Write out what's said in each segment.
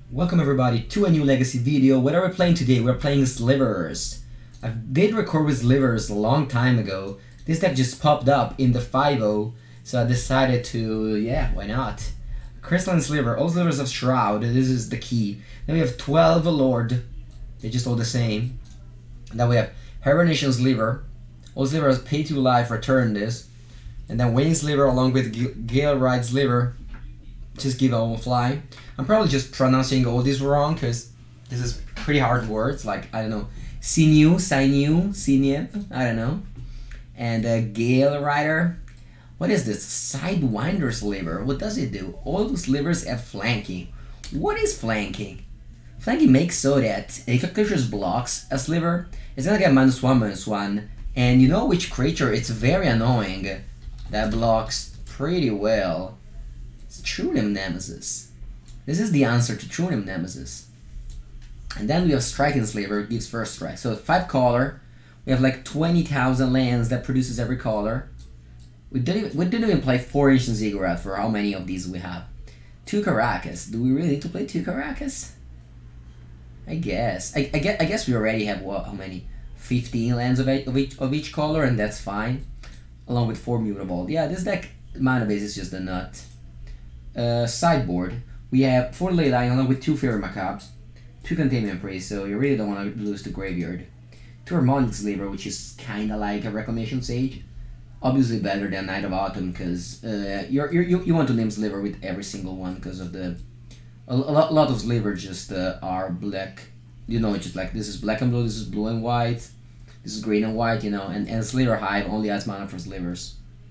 Welcome everybody to a new Legacy video. What are we playing today? We're playing Slivers. I did record with Slivers a long time ago. This deck just popped up in the 5.0, so I decided to, yeah, why not? Crystalline Sliver, all Slivers of Shroud, this is the key. Then we have 12 Lord, they're just all the same. Then we have Hibernation Sliver, all Slivers pay to life, return this. And then Wayne Sliver along with Gale Ride Sliver, just give a one fly. I'm probably just pronouncing all these wrong because this is pretty hard words, like, I don't know, sinew, I don't know. And Gale Rider. What is this? Sidewinder Sliver. What does it do? All the slivers have flanking. What is flanking? Flanking makes so that if a creature blocks a sliver, it's gonna get -1/-1. And you know which creature it's very annoying that blocks pretty well? It's Truelim Nemesis. This is the answer to Truelim Nemesis. And then we have Striking Sliver, gives first strike. So 5 color, we have like 20,000 lands that produces every color. We didn't even play 4 Ancient Ziggurat for how many of these we have. 2 Karakas. Do we really need to play 2 Karakas? I guess. I guess we already have, what, how many? 15 lands of each color, and that's fine. Along with 4 Mutable. Yeah, this deck, mana base is just a nut. Sideboard. We have 4 Leyline along with 2 Fury Macabres, 2 Containment Priest, so you really don't want to lose to Graveyard. 2 Harmonic Sliver, which is kinda like a Reclamation Sage. Obviously better than Knight of Autumn, because you want to name Sliver with every single one, because of the... A lot of Sliver just are black. You know, just like, this is black and blue, this is blue and white, this is green and white, you know, and Sliver Hive only adds mana for Slivers.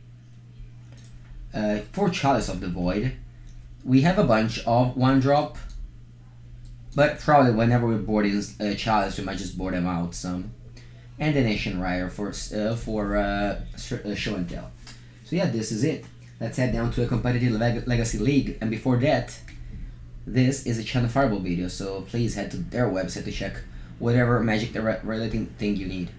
4 Chalice of the Void. We have a bunch of 1-drop, but probably whenever we board in Chalice, we might just board them out some. And the Ancient Rider for show and tell. So yeah, this is it. Let's head down to a competitive Legacy League, and before that, this is a Channel Fireball video, so please head to their website to check whatever Magic related thing you need.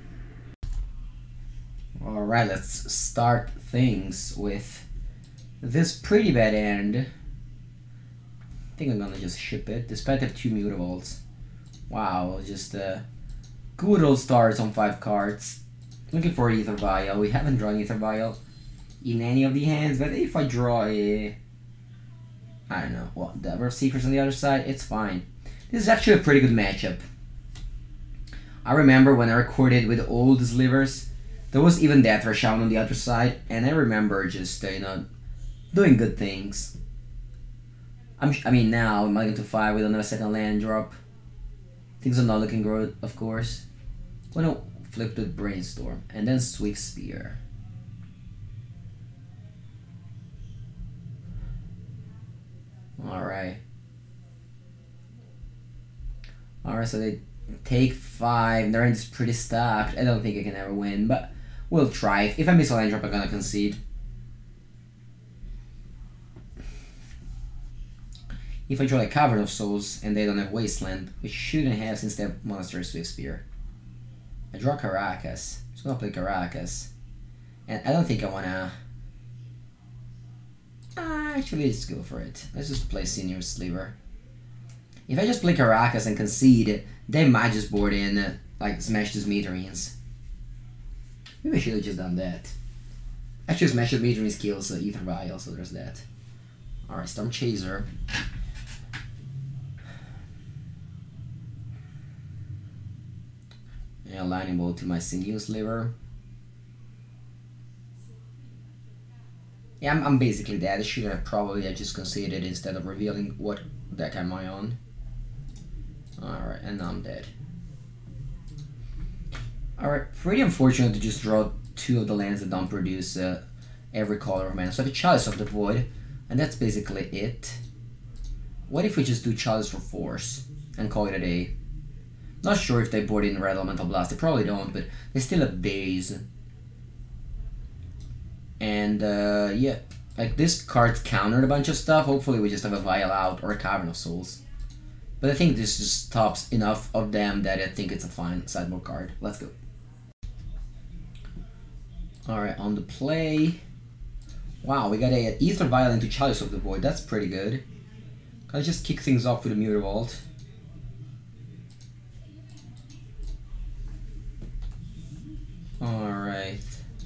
Alright, let's start things with this pretty bad end. I think I'm gonna just ship it, despite have 2 Mutables. Wow, just good old starts on 5 cards. Looking for Aether Vial. We haven't drawn Aether Vial in any of the hands, but if I draw a... I don't know, what, Delver of Secrets on the other side, it's fine. This is actually a pretty good matchup. I remember when I recorded with all the Slivers, there was even Death Rush on the other side, and I remember just, you know, doing good things. I mean, now, I'm going to 5 with another second land drop. Things are not looking good, of course. Why don't flip to Brainstorm, and then Swift Spear. Alright. Alright, so they take 5, their end is pretty stacked. I don't think I can ever win, but we'll try. If I miss a land drop, I'm gonna concede. If I draw a Cavern of Souls and they don't have Wasteland, which shouldn't have since they have Monastery Swift Spear. I draw Karakas. I'm just gonna play Karakas. And I don't think I wanna... actually, let's go for it. Let's just play Senior Sliver. If I just play Karakas and concede, they might just board in, like, Smash the Smithereens. Maybe I should have just done that. Actually, Smash the Smithereens kills Aether Vial, so there's that. Alright, Storm Chaser. Yeah, Lightning Bolt to my Sinew Sliver. Yeah, I'm basically dead. I should have probably just conceded instead of revealing what deck am I on. Alright, and now I'm dead. Alright, pretty unfortunate to just draw 2 of the lands that don't produce every color of mana. So I have a Chalice of the Void, and that's basically it. What if we just do Chalice for Force and call it a day? Not sure if they board in Red Elemental Blast. They probably don't, but they still have days. And yeah, like this card countered a bunch of stuff. Hopefully we just have a Vial out or a Cavern of Souls. But I think this just stops enough of them that I think it's a fine sideboard card. Let's go. Alright, on the play. Wow, we got a Aether Vial into Chalice of the Void. That's pretty good. I'll just kick things off with a Mutavault. Alright.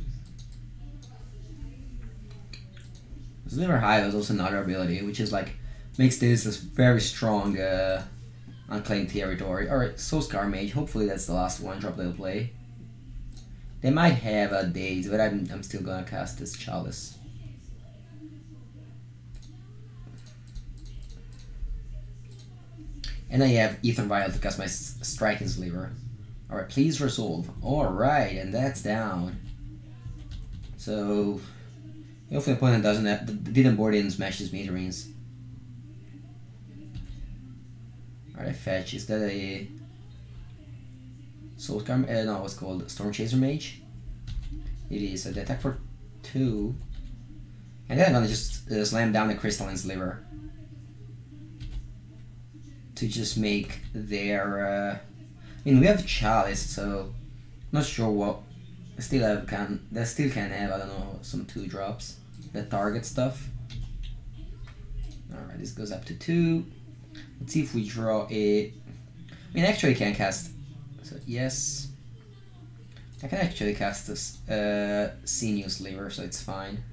Sliver Hive is also another ability, which is like, makes this very strong unclaimed territory. Alright, Soulscar Mage, hopefully that's the last one drop they'll play. They might have a Daze, but I'm still gonna cast this Chalice. And I have Ether Vial to cast my Striking Sliver. Alright, please resolve. Alright, and that's down. So hopefully the opponent didn't board in Smash his Meteorines. Alright, I fetch. Is that a Soulscar? No, what's called Storm Chaser Mage? It is. So they attack for 2. And then I'm gonna just slam down the Crystalline Sliver to just make their. I mean, we have Chalice, so not sure what. They still can have, I don't know, some 2-drops that target stuff. Alright, this goes up to 2. Let's see if we draw a. I mean, actually, I can cast. So yes, I can actually cast this Sinew Sliver, so it's fine.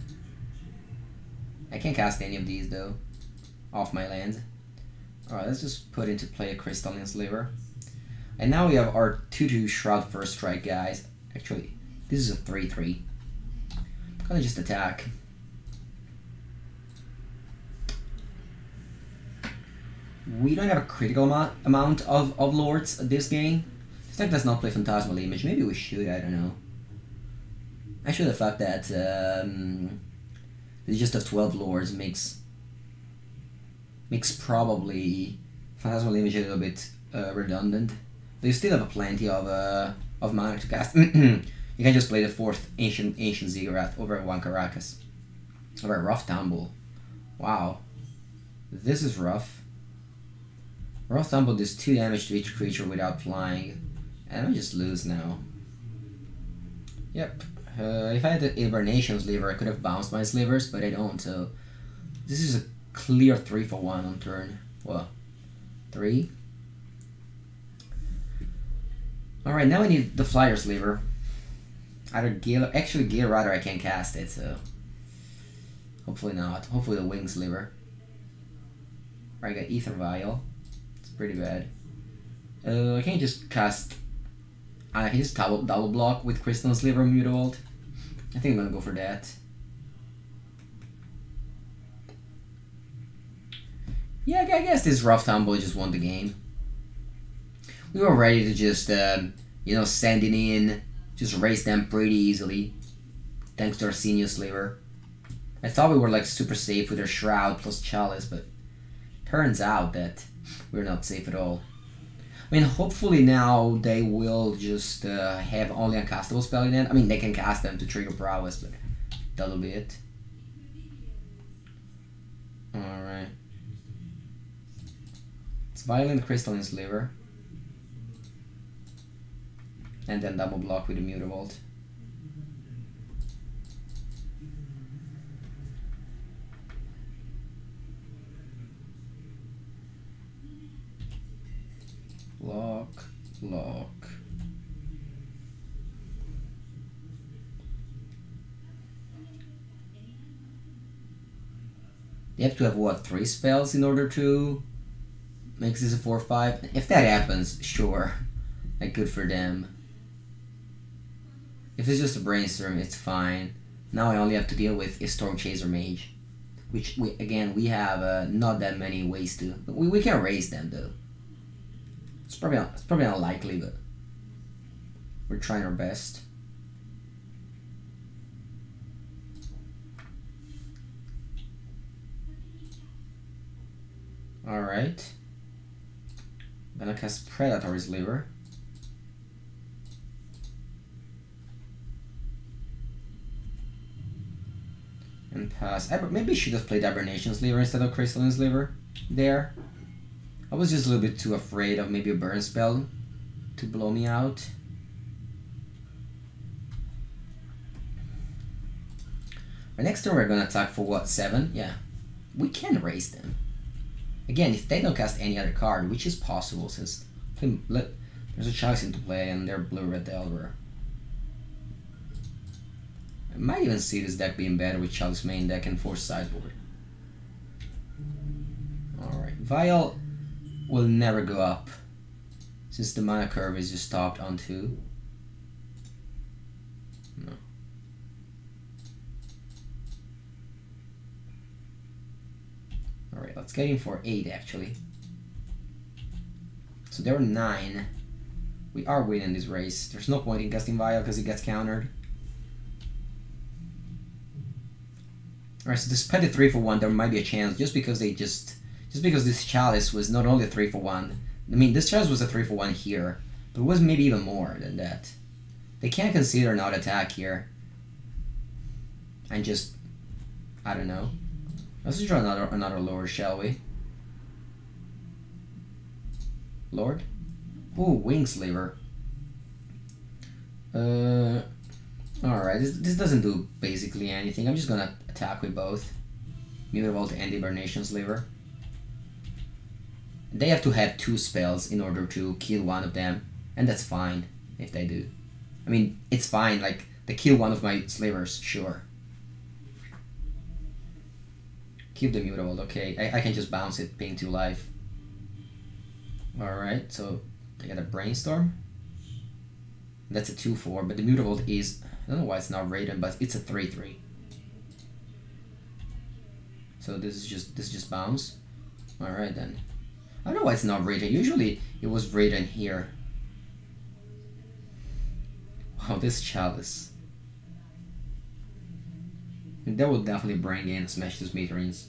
I can't cast any of these though, off my land. Alright, let's just put into play a Crystalline Sliver. And now we have our 2/2 Shroud First Strike guys. Actually, this is a 3/3. I'm gonna just attack. We don't have a critical amount of lords this game. This deck does not play Phantasmal Image. Maybe we should, I don't know. Actually, the fact that they just have 12 lords makes probably Phantasmal Image a little bit redundant. But you still have plenty of mana to cast. You can just play the 4th Ancient Ziggurat over 1 Caracas. Over Rough Tumble. Wow. This is rough. Rough Tumble does 2 damage to each creature without flying. And I just lose now. Yep. If I had the Hibernation Sliver, I could have bounced my Slivers, but I don't, so this is a clear 3-for-1 on turn. Well, 3. Alright, now I need the Flyer Sliver. Either Gale, actually Gale Rider I can't cast it, so hopefully not. Hopefully the Wing Sliver. Alright, I got Ether Vial. It's pretty bad. I can just cast. I can just double block with Crystalline Sliver and Mutavault. I think I'm gonna go for that. Yeah, I guess this Rough Tumble just won the game. We were ready to just, you know, send it in, just race them pretty easily, thanks to our Sinew Sliver. I thought we were like super safe with our Shroud plus Chalice, but turns out that we're not safe at all. I mean, hopefully now they will just have only uncastable spell in it. I mean, they can cast them to trigger prowess, but that'll be it. Alright. It's Violent Crystalline Sliver. And then double block with the Mutavault. Lock. You have to have what, 3 spells in order to make this a 4/5? If that happens, sure. Like, good for them. If it's just a Brainstorm, it's fine. Now I only have to deal with a Storm Chaser Mage, which we have not that many ways to. But we can raise them though. It's probably unlikely, but we're trying our best. All right. I'm gonna cast Predatory Sliver. And pass. Maybe I should have played Hibernation Sliver instead of Crystalline Sliver there. I was just a little bit too afraid of maybe a burn spell to blow me out. Our next turn we're gonna attack for what, 7? Yeah. We can raise them. Again, if they don't cast any other card, which is possible since there's a Chalice into play and they're blue-red Delver. I might even see this deck being better with Chalice main deck and Force sideboard. Alright, Vial will never go up since the mana curve is just stopped on 2. No. Alright, let's get in for 8 actually. So there were 9. We are winning this race. There's no point in casting Vial because it gets countered. Alright, so despite the 3-for-1, there might be a chance just because this Chalice was not only a 3-for-1. I mean, this Chalice was a 3-for-1 here, but it was maybe even more than that. They can't consider not attack here. And just, I don't know. Let's just draw another Lord, shall we? Lord? Ooh, Wingsliver. Alright, this doesn't do basically anything. I'm just gonna attack with both. Mutavault and Hibernation Sliver. They have to have 2 spells in order to kill one of them, and that's fine if they do. I mean, it's fine, like, they kill one of my slivers, sure. Keep the Mutavault, okay. I can just bounce it, ping 2 life. Alright, so they get a Brainstorm. That's a 2-4, but the Mutavault is, I don't know why it's not rated, but it's a 3-3. So this is just bounce. Alright then. I don't know why it's not rated. Usually it was rated here. Wow, this Chalice. And that will definitely bring in Smash the Smithereens.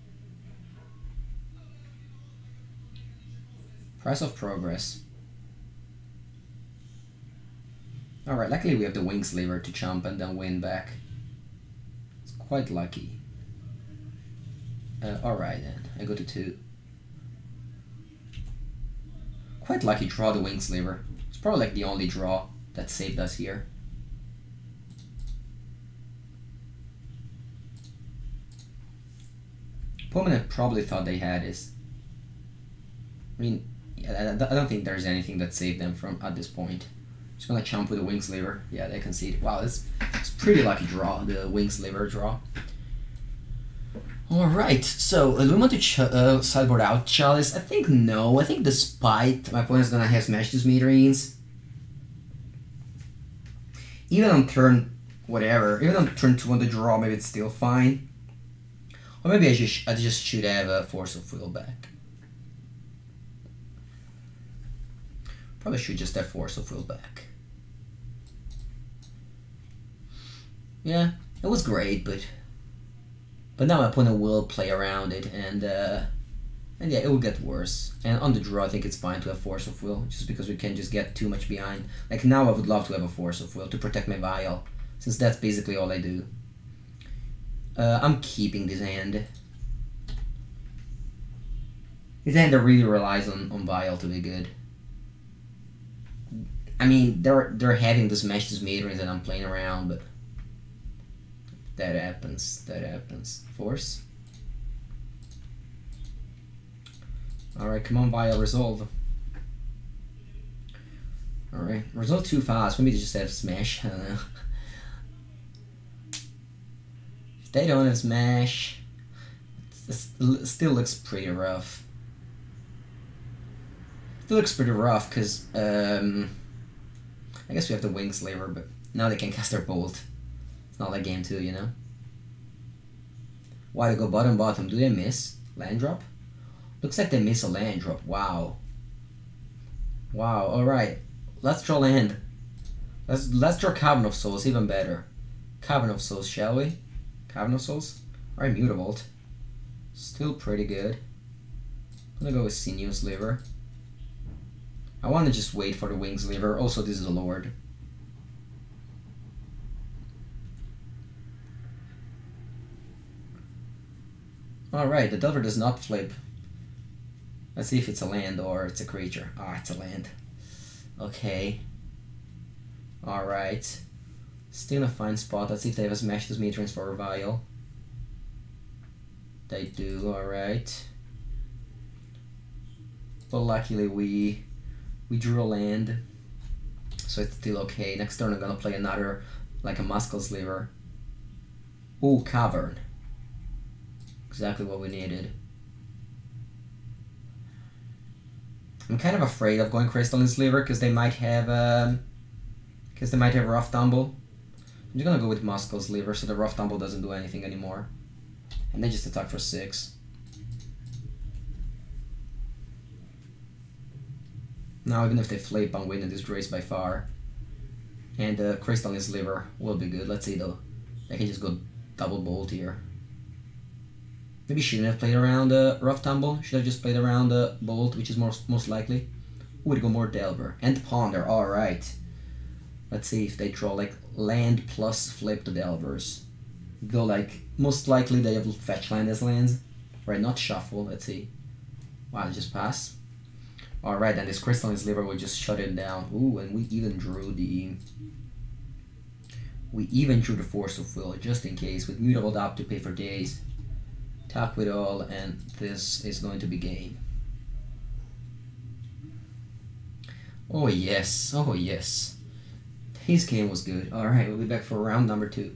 Price of Progress. Alright, luckily we have the Wingsliver to jump and then win back. It's quite lucky. Alright then, I go to 2. Quite lucky draw the Wingsliver. It's probably like the only draw that saved us here. Opponent probably thought they had this. I mean, yeah, I don't think there's anything that saved them from at this point. Just gonna jump with the Wingsliver. Yeah, they concede. Wow, it's pretty lucky draw, the Wingsliver draw. Alright, so do we want to sideboard out Chalice? I think no. I think despite my opponent's gonna have Smash the Smithereens, even on turn whatever, even on turn 2 on the draw, maybe it's still fine. Or maybe I just should have a Force of Will back. Probably should just have Force of Will back. Yeah, it was great, but now my opponent will play around it, and yeah, it will get worse. And on the draw, I think it's fine to have Force of Will, just because we can just get too much behind. Like now, I would love to have a Force of Will to protect my Vial, since that's basically all I do. I'm keeping this hand. This hand that really relies on Vial to be good. I mean, they're having this Smash the Smithereens that I'm playing around, but that happens. That happens. Force. Alright, come on, Vial, resolve. Alright, resolve too fast. Maybe just have Smash. I don't know. If they don't have Smash, it still looks pretty rough. Still looks pretty rough because I guess we have the Wingsliver, but now they can cast their Bolt. It's not like game 2, you know? Why they go bottom? Do they miss? Land drop? Looks like they miss a land drop. Wow. Wow, alright. Let's draw land. Let's draw Cavern of Souls, even better. Cavern of Souls, shall we? Cavern of Souls? Alright, Mutavault. Still pretty good. I'm gonna go with Sinuous Liver. I want to just wait for the Wingsliver. Also, this is a Lord. Alright, the Delver does not flip. Let's see if it's a land or it's a creature. Ah, it's a land. Okay. Alright. Still in a fine spot. Let's see if they have a Smash the Smithereens for a Vial. They do, alright. But luckily we drew a land, so it's still okay. Next turn I'm gonna play another, like a Muscle Sliver. Ooh, Cavern. Exactly what we needed. I'm kind of afraid of going Crystalline Sliver because they might have Rough Tumble. I'm just gonna go with Muscle Sliver so the Rough Tumble doesn't do anything anymore. And they just attack for 6. Now even if they flip, I'm winning this race by far. And Crystalline Sliver will be good. Let's see though. I can just go double Bolt here. Maybe shouldn't have played around Rough Tumble. Should have just played around Bolt, which is most likely. Would go more Delver and Ponder. All right. Let's see if they draw like land plus flip to Delvers. Go like most likely they have fetch land as lands, right? Not shuffle. Let's see. Wow, just pass. All right, and this Crystalline Sliver will just shut it down. Ooh, and we even drew the Force of Will just in case with Mutable Up to pay for days. Attack with all, and this is going to be game. Oh yes, oh yes. His game was good. Alright, we'll be back for round number 2.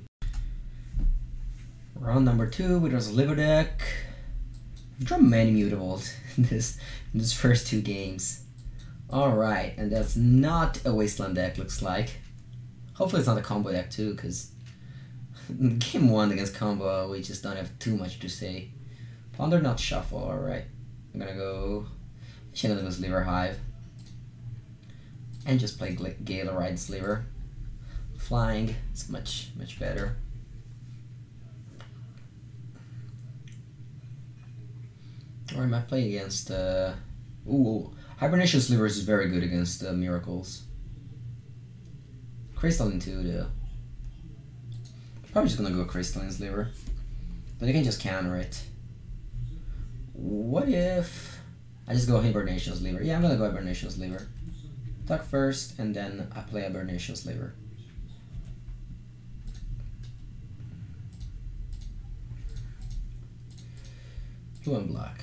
Round number 2 with our Sliver deck. I've drawn many Mutables in this first 2 games. Alright, and that's not a Wasteland deck, looks like. Hopefully it's not a combo deck too, because game 1 against combo, we just don't have too much to say. Ponder, not shuffle, alright. I'm gonna go Shenandoah Sliver Hive. And just play Gala Ride Sliver. Flying, it's much better. Alright, I play against ooh, Hibernation Sliver is very good against Miracles. Crystalline too though. Probably just gonna go Crystalline Sliver. But I can just counter it. What if I just go Hibernation Sliver? Yeah, I'm gonna go Hibernation Sliver. Attack first, and then I play Hibernation Sliver. Blue and black.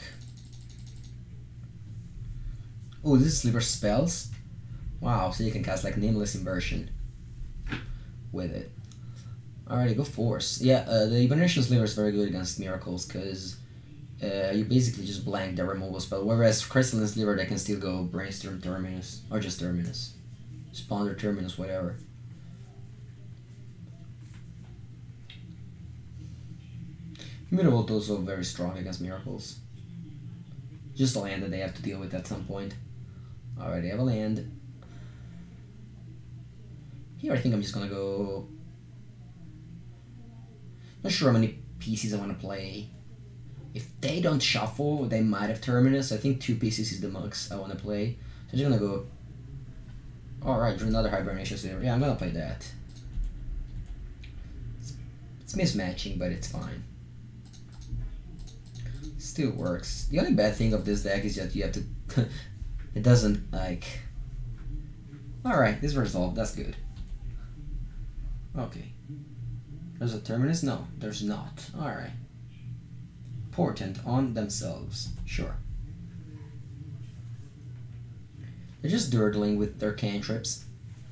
Oh, this is Sliver spells? Wow, so you can cast like Nameless Inversion with it. Alrighty, go Force. Yeah, the Hibernation Sliver is very good against Miracles because you basically just blank the removal spell, whereas Crystalline Sliver they can still go Brainstorm Terminus, or just Terminus. Spawner Terminus, whatever. Mutable is also very strong against Miracles. Just a land that they have to deal with at some point. Alright, they have a land. Here I think I'm just gonna go... Not sure how many pieces I want to play. If they don't shuffle, they might have Terminus. I think 2 pieces is the max I want to play. So I'm just gonna go... Alright, drew another Hibernation Sliver. Yeah, I'm gonna play that. It's mismatching, but it's fine. Still works. The only bad thing of this deck is that you have to... it doesn't, like... Alright, this resolved. That's good. Okay. There's a Terminus? No, there's not. Alright. Portent on themselves. Sure. They're just dirtling with their cantrips.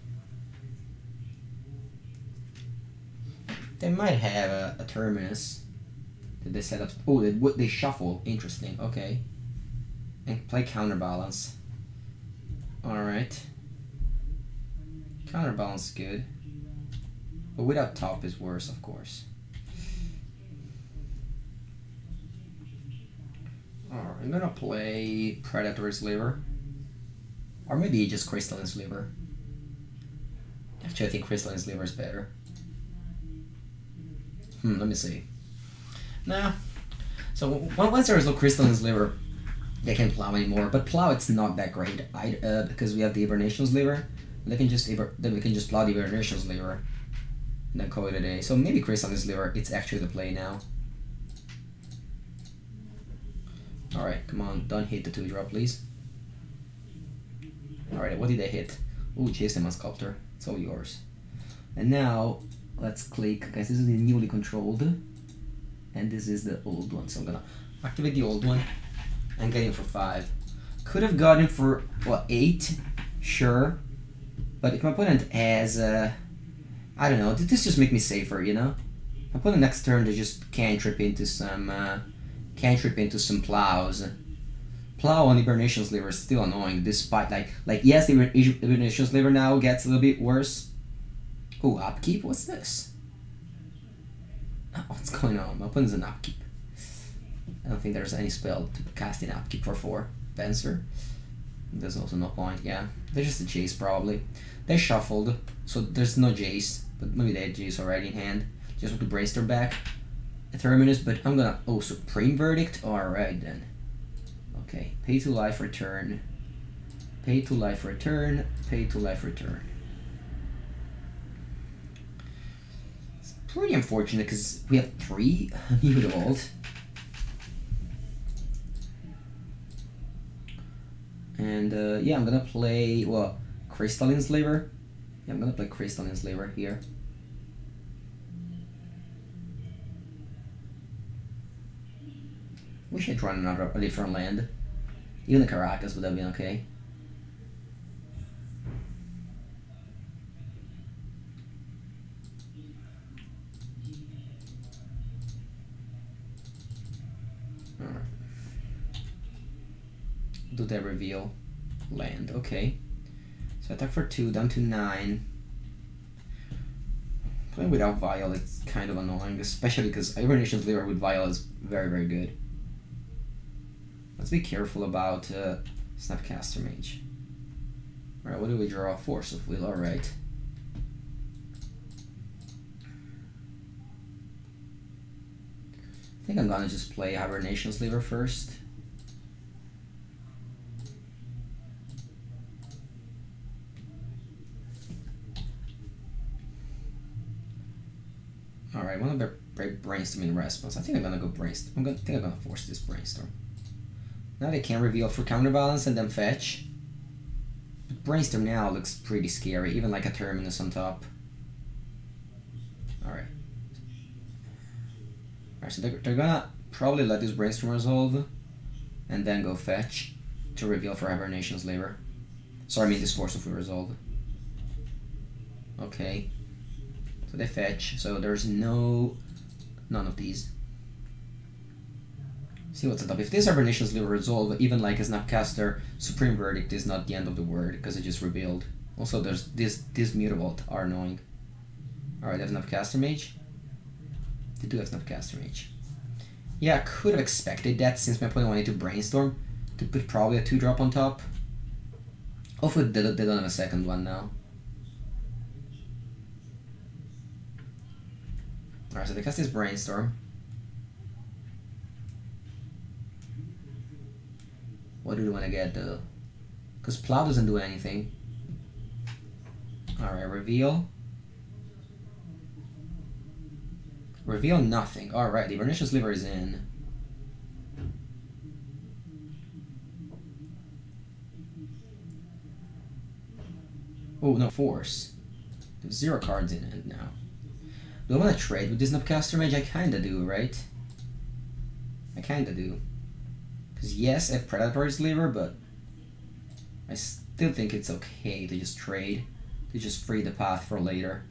They might have a Terminus. Did they set up? Oh, they shuffle. Interesting. Okay. And play Counterbalance. Alright. Counterbalance is good. But without top is worse, of course. Alright, I'm gonna play Predatory Sliver. Or maybe just Crystalline Sliver. Actually, I think Crystalline Sliver is better. Let me see. Nah. So once there is no Crystalline Sliver, they can't plow anymore. But plow, it's not that great, because we have the Hibernation Sliver. Then we can just plow the Hibernation Sliver, and then call it a day. So maybe Crystalline Sliver, it's actually the play now. Alright, come on, don't hit the 2-drop, please. Alright, what did they hit? Ooh, GSM Sculptor. It's all yours. And now, let's click, guys, this is the newly controlled. And this is the old one, so I'm gonna activate the old one and get in for 5. Could have gotten for, well, 8, sure. But if my opponent has, I don't know, this just make me safer, you know? My opponent next turn, they just cantrip into some plows. Plow on Hibernation Sliver is still annoying, despite, like yes, the Hibernation Sliver now gets a little bit worse. Oh, upkeep? What's this? What's going on? My opponent's an upkeep. I don't think there's any spell to cast in upkeep for 4. Venser. There's also no point, yeah. They're just a Jace, probably. They shuffled, so there's no Jace, but maybe they had Jace already in hand. Just want to Brainstorm back a Terminus, but I'm gonna... Oh, Supreme Verdict? Alright then. Okay, pay 2 life, return. Pay 2 life, return. Pay 2 life, return. It's pretty unfortunate because we have 3 Mutavault. And yeah, I'm gonna play, well, Crystalline Slaver. Yeah, I'm gonna play Crystalline Slaver here. Wish I'd run a different land. Even the Caracas would have been okay. Alright. Do that reveal. Land, okay. So attack for 2, down to 9. Playing without Vial is kind of annoying, especially because Hibernation Sliver with Vial is very, very good. Let's be careful about Snapcaster Mage. Alright, what do we draw? Force of Will, alright. I think I'm gonna just play Hibernation Sliver first. Alright, one of their Brainstorm in response. I think I'm gonna go Brainstorm. I'm gonna force this Brainstorm. Now they can reveal for counterbalance and then fetch. But Brainstorm now looks pretty scary, even like a Terminus on top. Alright. Alright, so they're gonna probably let this Brainstorm resolve and then go fetch to reveal for Hibernation Slaver. Sorry, I mean this Force of Will resolve. Okay. So they fetch, so there's none of these. See what's up. If this Hibernation Sliver resolve, even like a Snapcaster, Supreme Verdict is not the end of the world because it just revealed. Also, there's this Mutavault are annoying. Alright, they have Snapcaster Mage. They do have Snapcaster Mage. Yeah, I could have expected that since my opponent wanted to Brainstorm to put probably a 2-drop on top. Hopefully they don't have a second one now. Alright, so they cast this Brainstorm. What do they want to get though? Because Plow doesn't do anything. Alright, reveal. Reveal nothing. Alright, the Hibernation Sliver is in. Oh, no, Force. There's 0 cards in hand now. Do I want to trade with this Snapcaster Mage? I kinda do, right? I kinda do. Because yes, I have Predatory Sliver, but I still think it's okay to just trade. To just free the path for later.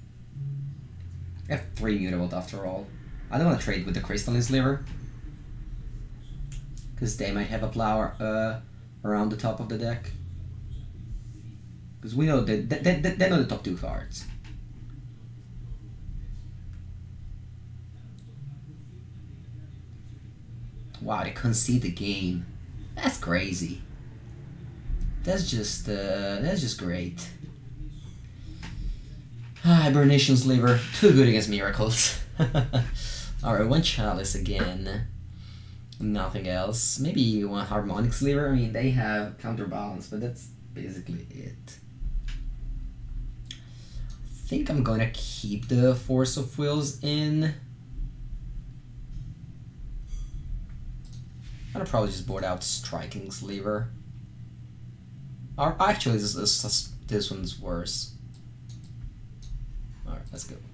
I have 3 Mutavault after all. I don't want to trade with the Crystalline Sliver. Because they might have a Plow around the top of the deck. Because we know they know the top 2 cards. Wow, they concede the game. That's crazy. That's just great. Hibernation Sliver, too good against Miracles. Alright, 1 Chalice again. Nothing else. Maybe 1 Harmonic Sliver. I mean, they have counterbalance, but that's basically it. I think I'm gonna keep the Force of Wills in. I'm gonna probably just board out Striking Sliver. Or actually, this one's worse. Alright, let's go.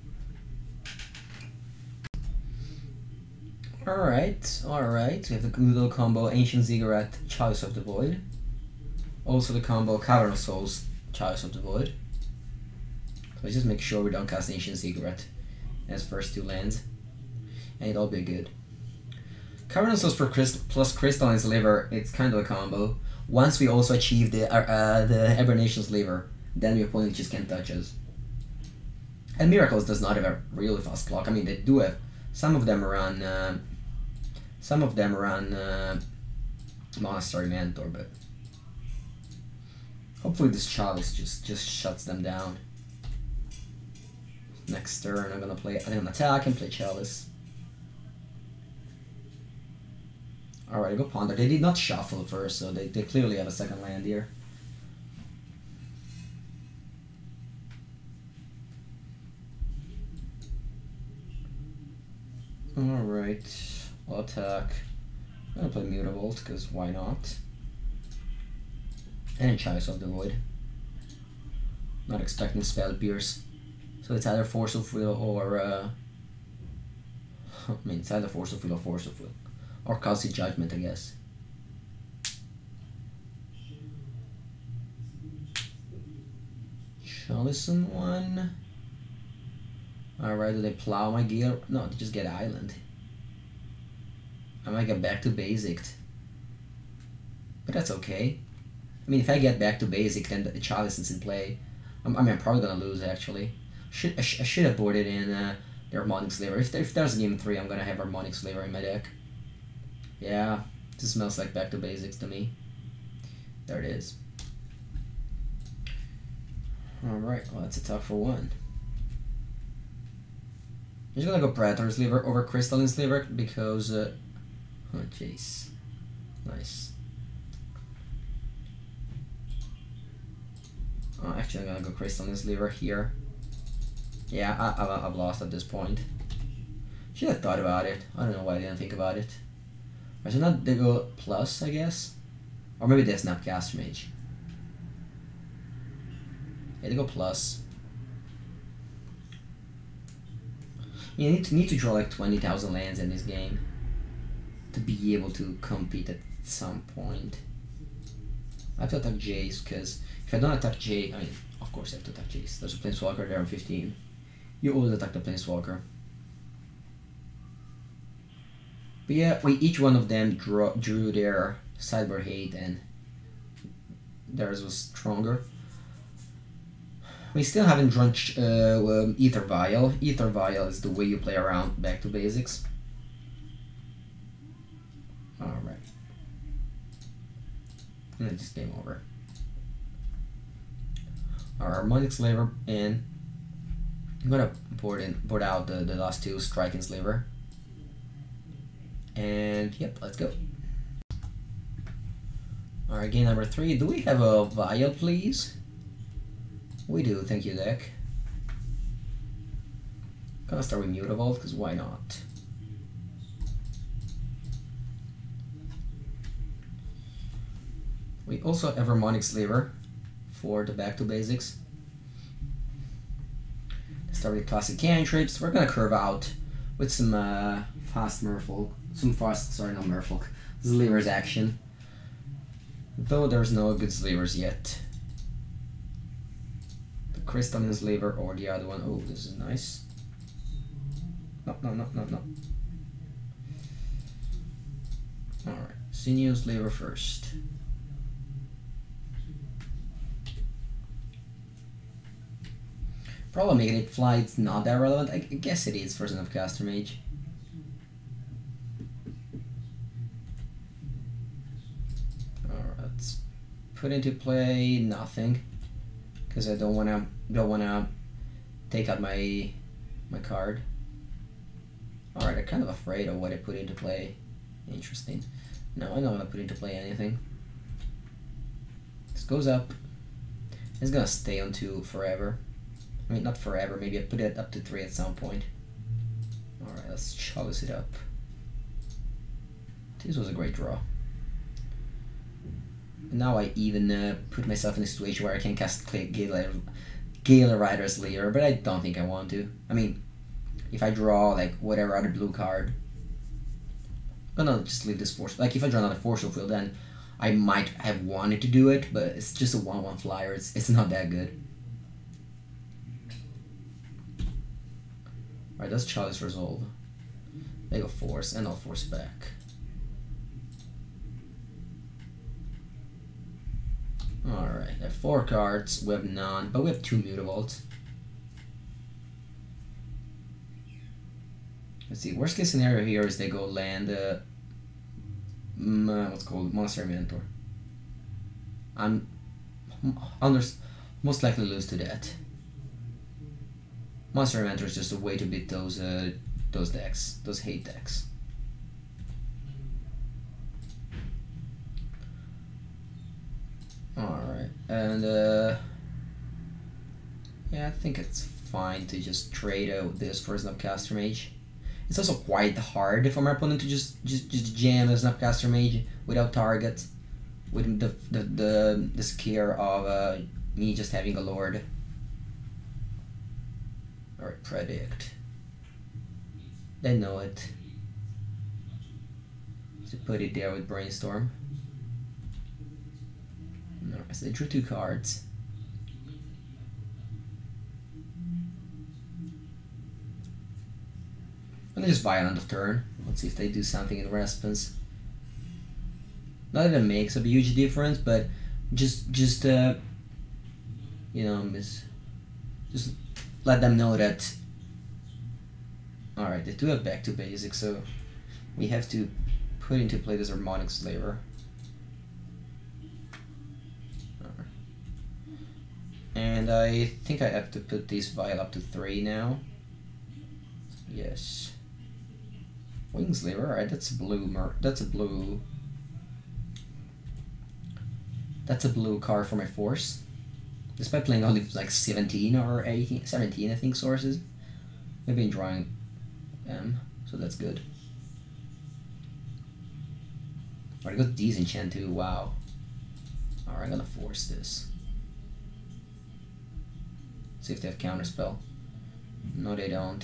Alright. We have the good little combo Ancient Ziggurat, Chalice of the Void. Also the combo Cavern of Souls, Chalice of the Void. So let's just make sure we don't cast Ancient Secret as first 2 lands. And it'll be good. Cavern of Souls plus Crystalline Sliver, it's kind of a combo. Once we also achieve the Hibernation Sliver, then your opponent just can't touch us. And Miracles does not have a really fast clock. I mean, they do have, some of them run Monastery Mentor, but hopefully this Chalice just shuts them down. Next turn I'm gonna attack and play Chalice. Alright, I go Ponder. They did not shuffle first, so they clearly have a second land here. Alright, I'll attack. I'm gonna play Mutavault, because why not? And Chalice of the Void. Not expecting Spell Pierce. So it's either Force of Will or I mean, it's either Force of Will or Force of Will. Or Costly Judgment, I guess. Chalice on 1. Alright, do they plow my gear? No, they just get Island. I might get back to basic. But that's okay. I mean, if I get back to basic, then the Chalice is in play. I mean, I'm probably gonna lose, actually. I should have boarded in the Harmonic Slaver. If there's a game 3, I'm gonna have Harmonic Slaver in my deck. Yeah, this smells like back to basics to me. There it is. Alright, well, let's attack for 1. I'm just gonna go Predator Sliver over Crystalline Sliver because, oh jeez. Nice. Oh, actually I'm gonna go Crystalline Sliver here. Yeah, I've lost at this point. Should have thought about it. I don't know why I didn't think about it. Or so not they go plus, I guess? Or maybe they Snapcaster Mage. Yeah, they go plus. You need to draw like 20,000 lands in this game to be able to compete at some point. I have to attack Jace, because if I don't attack Jace, I mean, of course I have to attack Jace. There's a Planeswalker there on 15. You always attack the Planeswalker. But yeah, each one of them drew their sideboard hate, and theirs was stronger. We still haven't drawn Ether Vial. Ether Vial is the way you play around back to basics. Alright. And then just game over. Our Harmonic Slaver in. I'm gonna board out the last 2 Striking Slaver. And yep, let's go. Alright, game number 3. Do we have a Vial, please? We do, thank you, deck. Gonna start with Mutavault, because why not? We also have Harmonic Slaver for the back to basics. Let's start with classic cantrips. We're gonna curve out with some fast Merfolk. Not Merfolk. Sliver's action. Though there's no good Slivers yet. The Crystalline Sliver or the other one. Oh, this is nice. No. Alright, Sinew Sliver first. Probably making it fly, it's not that relevant. I guess it is for Snapcaster Mage. Alright, let's put into play nothing, because I don't wanna take out my card. Alright, I'm kind of afraid of what I put into play. Interesting. No, I'm not gonna put into play anything. This goes up. It's gonna stay on 2 forever. I mean, not forever, maybe I put it up to 3 at some point. Alright, let's Chalice it up. This was a great draw. And now I even put myself in a situation where I can cast Gale Rider's Lair, but I don't think I want to. I mean, if I draw like whatever other blue card, I'm gonna just leave this force. Like if I draw another Force of Will, then I might have wanted to do it, but it's just a 1/1 flyer. It's not that good. Alright, that's Chalice Resolve. They go Force, and I'll Force back. Alright, I have 4 cards, we have none, but we have 2 Mutavaults. Let's see, worst case scenario here is they go land what's called Monster Mentor. I'll most likely lose to that. Monster Mentor is just a way to beat those decks, those hate decks. Alright, and yeah, I think it's fine to just trade out this for Snapcaster Mage. It's also quite hard for my opponent to just jam a Snapcaster Mage without target, with the scare of me just having a Lord. Alright, Predict. They know it. So put it there with Brainstorm. Alright, so they drew 2 cards. And they just Violent of turn. Let's see if they do something in response. Not that it makes a huge difference, but just you know, just let them know that. Alright, they do have back to basic, so we have to put into play this Harmonic Slaver. And I think I have to put this vial up to 3 now. Yes. Wingslaver, alright, that's a blue that's a blue card for my force. Despite playing only like 17 or 18, 17 I think sources. Maybe in drawing them, so that's good. Alright, I got Disenchant too, wow. Alright, I'm gonna force this. See if they have Counterspell. No, they don't.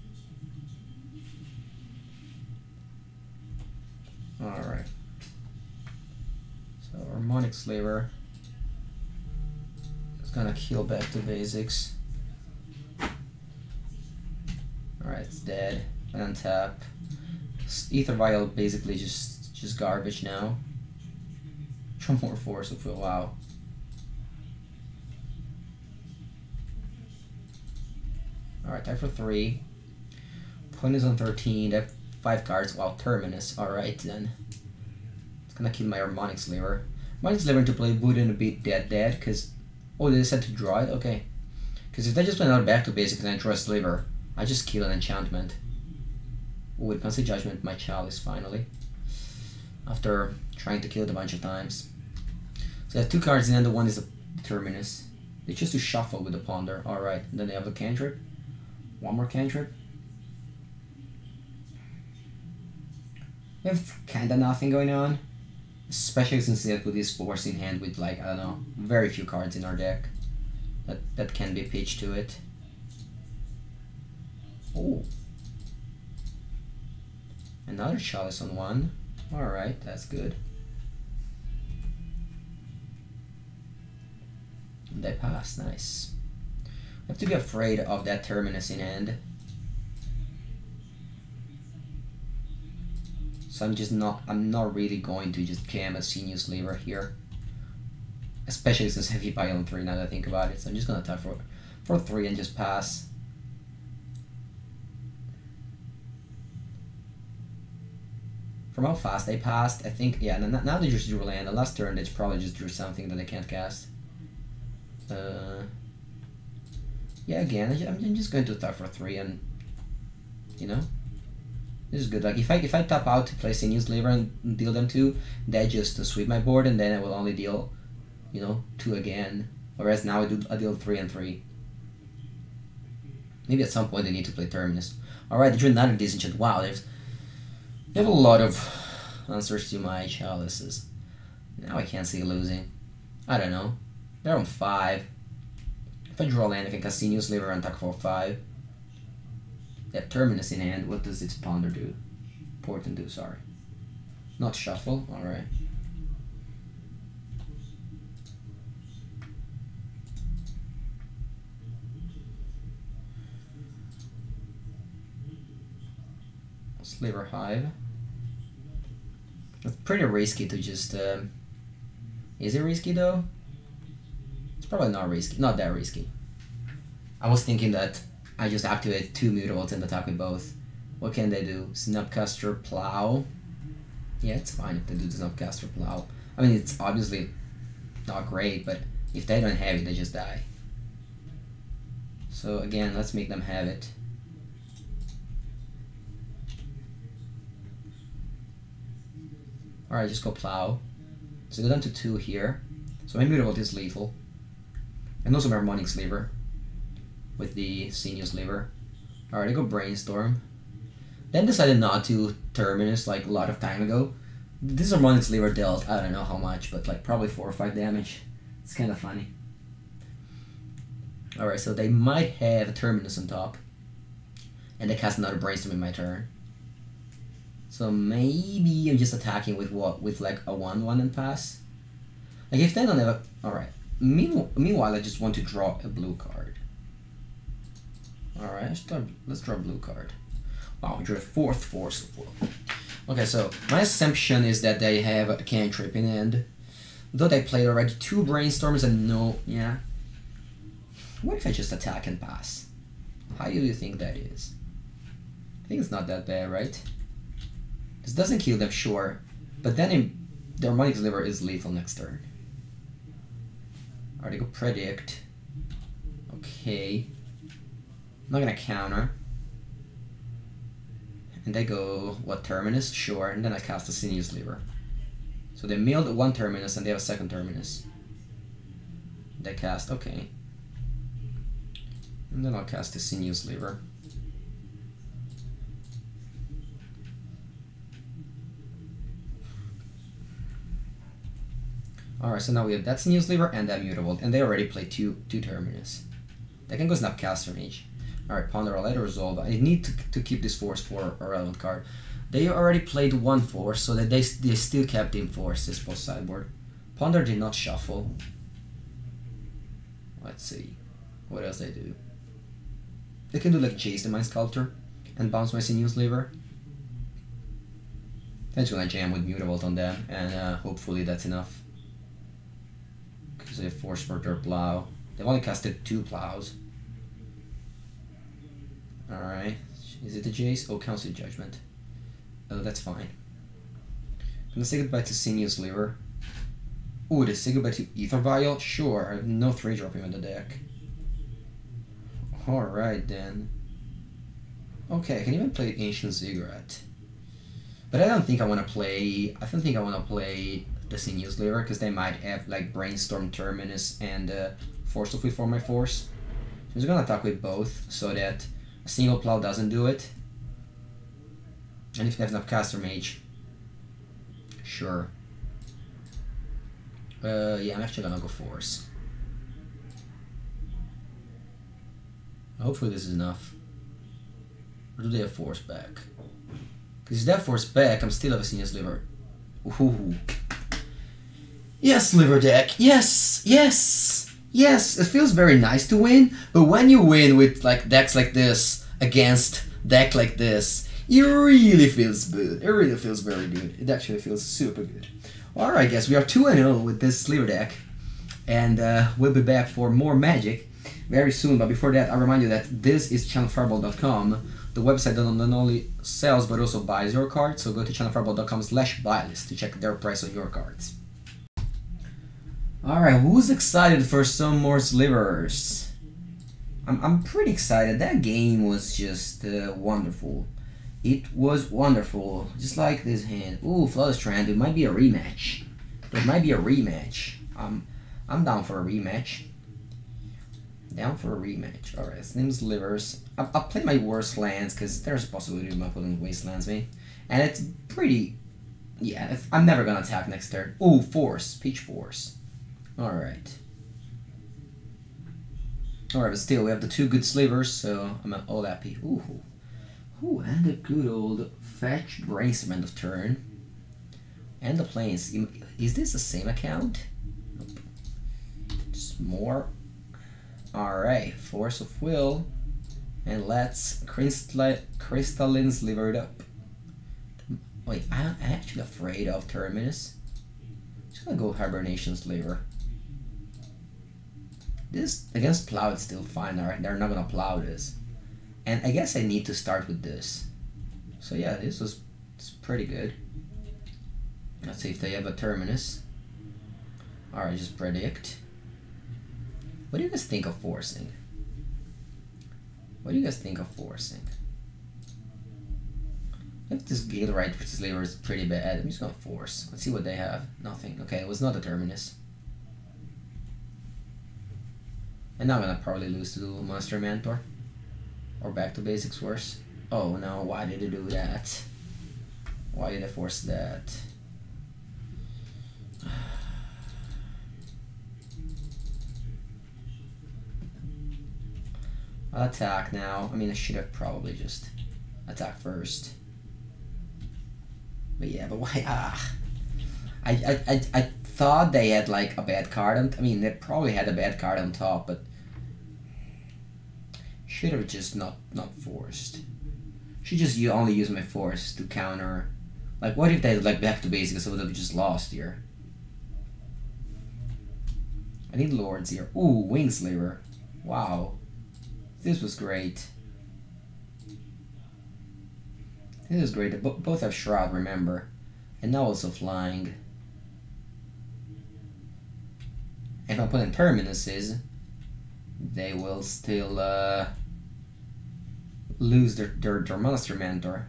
Alright. So Harmonic Slaver is gonna kill back to basics. Alright, it's dead. Untap. Ether Vial basically just garbage now. Try more force for a while. Alright, time for 3. Point is on 13. They have 5 cards. Wow, Terminus. Alright then. It's gonna kill my Harmonic Slaver. Harmonic Slaver to play wouldn't be dead, because. Oh, they decided to draw it? Okay. Because if they just play another back to basics and I draw a Slaver, I just kill an enchantment. Ooh, with Conceit Judgment, my Chalice finally. After trying to kill it a bunch of times. So I have 2 cards, and then the one is the Terminus. They choose to shuffle with the Ponder. Alright, then they have the cantrip. One more cantrip. We have kinda nothing going on. Especially since they put this force in hand with, like, I don't know, very few cards in our deck that can be pitched to it. Oh. Another Chalice on 1. Alright, that's good. And they pass, nice. I have to be afraid of that Terminus in hand. So I'm not really going to just cam a Sinew Slaver here. Especially since heavy pile on 3 now that I think about it. So I'm just gonna tap for 3 and just pass. From how fast they passed, I think, yeah, now they just drew land. The last turn they probably just drew something that they can't cast. Yeah, again, I'm just going to tap for 3 and, you know, this is good. Like, if I tap out to play Sinew Slaver and deal them 2, that just to sweep my board, and then I will only deal, you know, 2 again. Whereas now I deal 3 and 3. Maybe at some point they need to play Terminus. Alright, they drew another Disenchant. Wow, they have a lot of answers to my Chalices. Now I can't see losing. I don't know. They're on 5. If I draw land, I can cast Sinew Slaver and attack for 5. They have Terminus in hand. What does its Ponder do? Portent do, sorry. Not Shuffle, alright. Sliver Hive. It's pretty risky to just... is it risky though? It's probably not risky, not that risky. I was thinking that I just activate 2 mutables and attack with both. What can they do? Snapcaster Plow? Yeah, it's fine if they do the Snapcaster Plow. I mean, it's obviously not great, but if they don't have it, they just die. So again, let's make them have it. Alright, just go Plow. So go down to 2 here. So my mutable is lethal. And also my Harmonic Sliver with the Sinuous Sliver. Alright, I go Brainstorm. Then decided not to Terminus like a lot of time ago. This Harmonic Sliver dealt, I don't know how much, but like probably 4 or 5 damage. It's kind of funny. Alright, so they might have a Terminus on top. And they cast another Brainstorm in my turn. So maybe I'm just attacking with what? With like a 1/1 and pass? Like if they don't have a... Alright. Meanwhile, I just want to draw a blue card. Alright, let's draw a blue card. Wow, we drew a 4th Force of Will. Okay, so my assumption is that they have a cantrip in hand. Though they played already 2 Brainstorms and no... Yeah. What if I just attack and pass? How do you think that is? I think it's not that bad, right? This doesn't kill them, sure. But then the Harmonic Sliver is lethal next turn. Alright, I go Predict. Okay. I'm not gonna counter. And they go, what, Terminus? Sure, and then I cast a Sinuous Sliver. So they milled 1 Terminus and they have a 2nd Terminus. They cast, okay. And then I'll cast a Sinuous Sliver. Alright, so now we have that Sinuous Sliver and that Mutable, and they already played two Terminus. They can go Snapcaster Mage. Alright, Ponder, I'll let it resolve. I need to keep this Force for a relevant card. They already played 1 Force, so that they still kept in Forces post sideboard. Ponder did not shuffle. Let's see. What else they do? They can do like Jace the Mind Sculptor and bounce my Sinuous Sliver. I'm just gonna jam with Mutable on them, and hopefully that's enough. Because they have Force for their Plow. They've only casted 2 Plows. Alright. Is it a Jace? Oh, Council Judgment. Oh, that's fine. I'm gonna say goodbye to Sinuous Sliver. Ooh, they say goodbye to Ether Vial? Sure, I have no 3-dropping on the deck. Alright then. Okay, I can even play Ancient Ziggurat. But I don't think I wanna play the Sinuous Sliver, because they might have like Brainstorm, Terminus, and Force of Will for my Force. So I'm just gonna attack with both so that a single Plow doesn't do it. And if they have Snapcaster Mage, sure. Yeah, I'm actually gonna go Force. Hopefully this is enough. Or do they have Force back? Because if they have Force back, I'm still have a Sinuous Sliver. Ooh. Yes, Sliver deck. Yes, yes, yes. It feels very nice to win, but when you win with like decks like this against deck like this, it really feels good. It really feels very good. It actually feels super good. Alright guys, we are 2-0 with this Sliver deck, and we'll be back for more Magic very soon. But before that, I remind you that this is channelfireball.com, the website that not only sells but also buys your cards. So go to channelfireball.com/buylist to check their price on your cards. Alright, who's excited for some more Slivers? I'm pretty excited. That game was just wonderful. It was wonderful, just like this hand. Ooh, Flawless Strand. It might be a rematch. There might be a rematch. I'm down for a rematch. Down for a rematch. Alright, Slim Slivers. I'll play my worst lands because there's a possibility my opponent wastelands me. And it's pretty... Yeah, I'm never gonna attack next turn. Ooh, Force. Peach Force. Alright. Alright, but still, we have the 2 good Slivers, so I'm all happy. Ooh. Ooh, and a good old Fetch Brainstorm end of turn. And the Plains. Is this the same account? Nope. Just more. Alright, Force of Will. And let's Crystalline Sliver it up. Wait, I'm actually afraid of Terminus. Just gonna go Hibernation Slaver. This against Plow it's still fine, alright? They're not gonna plow this. And I guess I need to start with this. So yeah, this was pretty good. Let's see if they have a Terminus. Alright, just predict. What do you guys think of forcing? What do you guys think of forcing? If this Galeite versus Slaver is pretty bad, I'm just gonna force. Let's see what they have. Nothing. Okay, it was not a Terminus. And now I'm gonna probably lose to Monster Mentor. Or back to basics worse. Oh no, why did I do that? Why did I force that? I'll attack now. I mean, I should have probably just attacked first. But yeah, but why? I thought they had like a bad card on. I mean, they probably had a bad card on top, but should have just not forced. Should just only use my force to counter. Like, what if they had like back to basics? I would have just lost here. I need Lords here. Ooh, Wing Slaver. Wow, this was great. This is great. Both have Shroud, remember, and now also flying. If I put in Terminuses, they will still lose their Monster Mentor.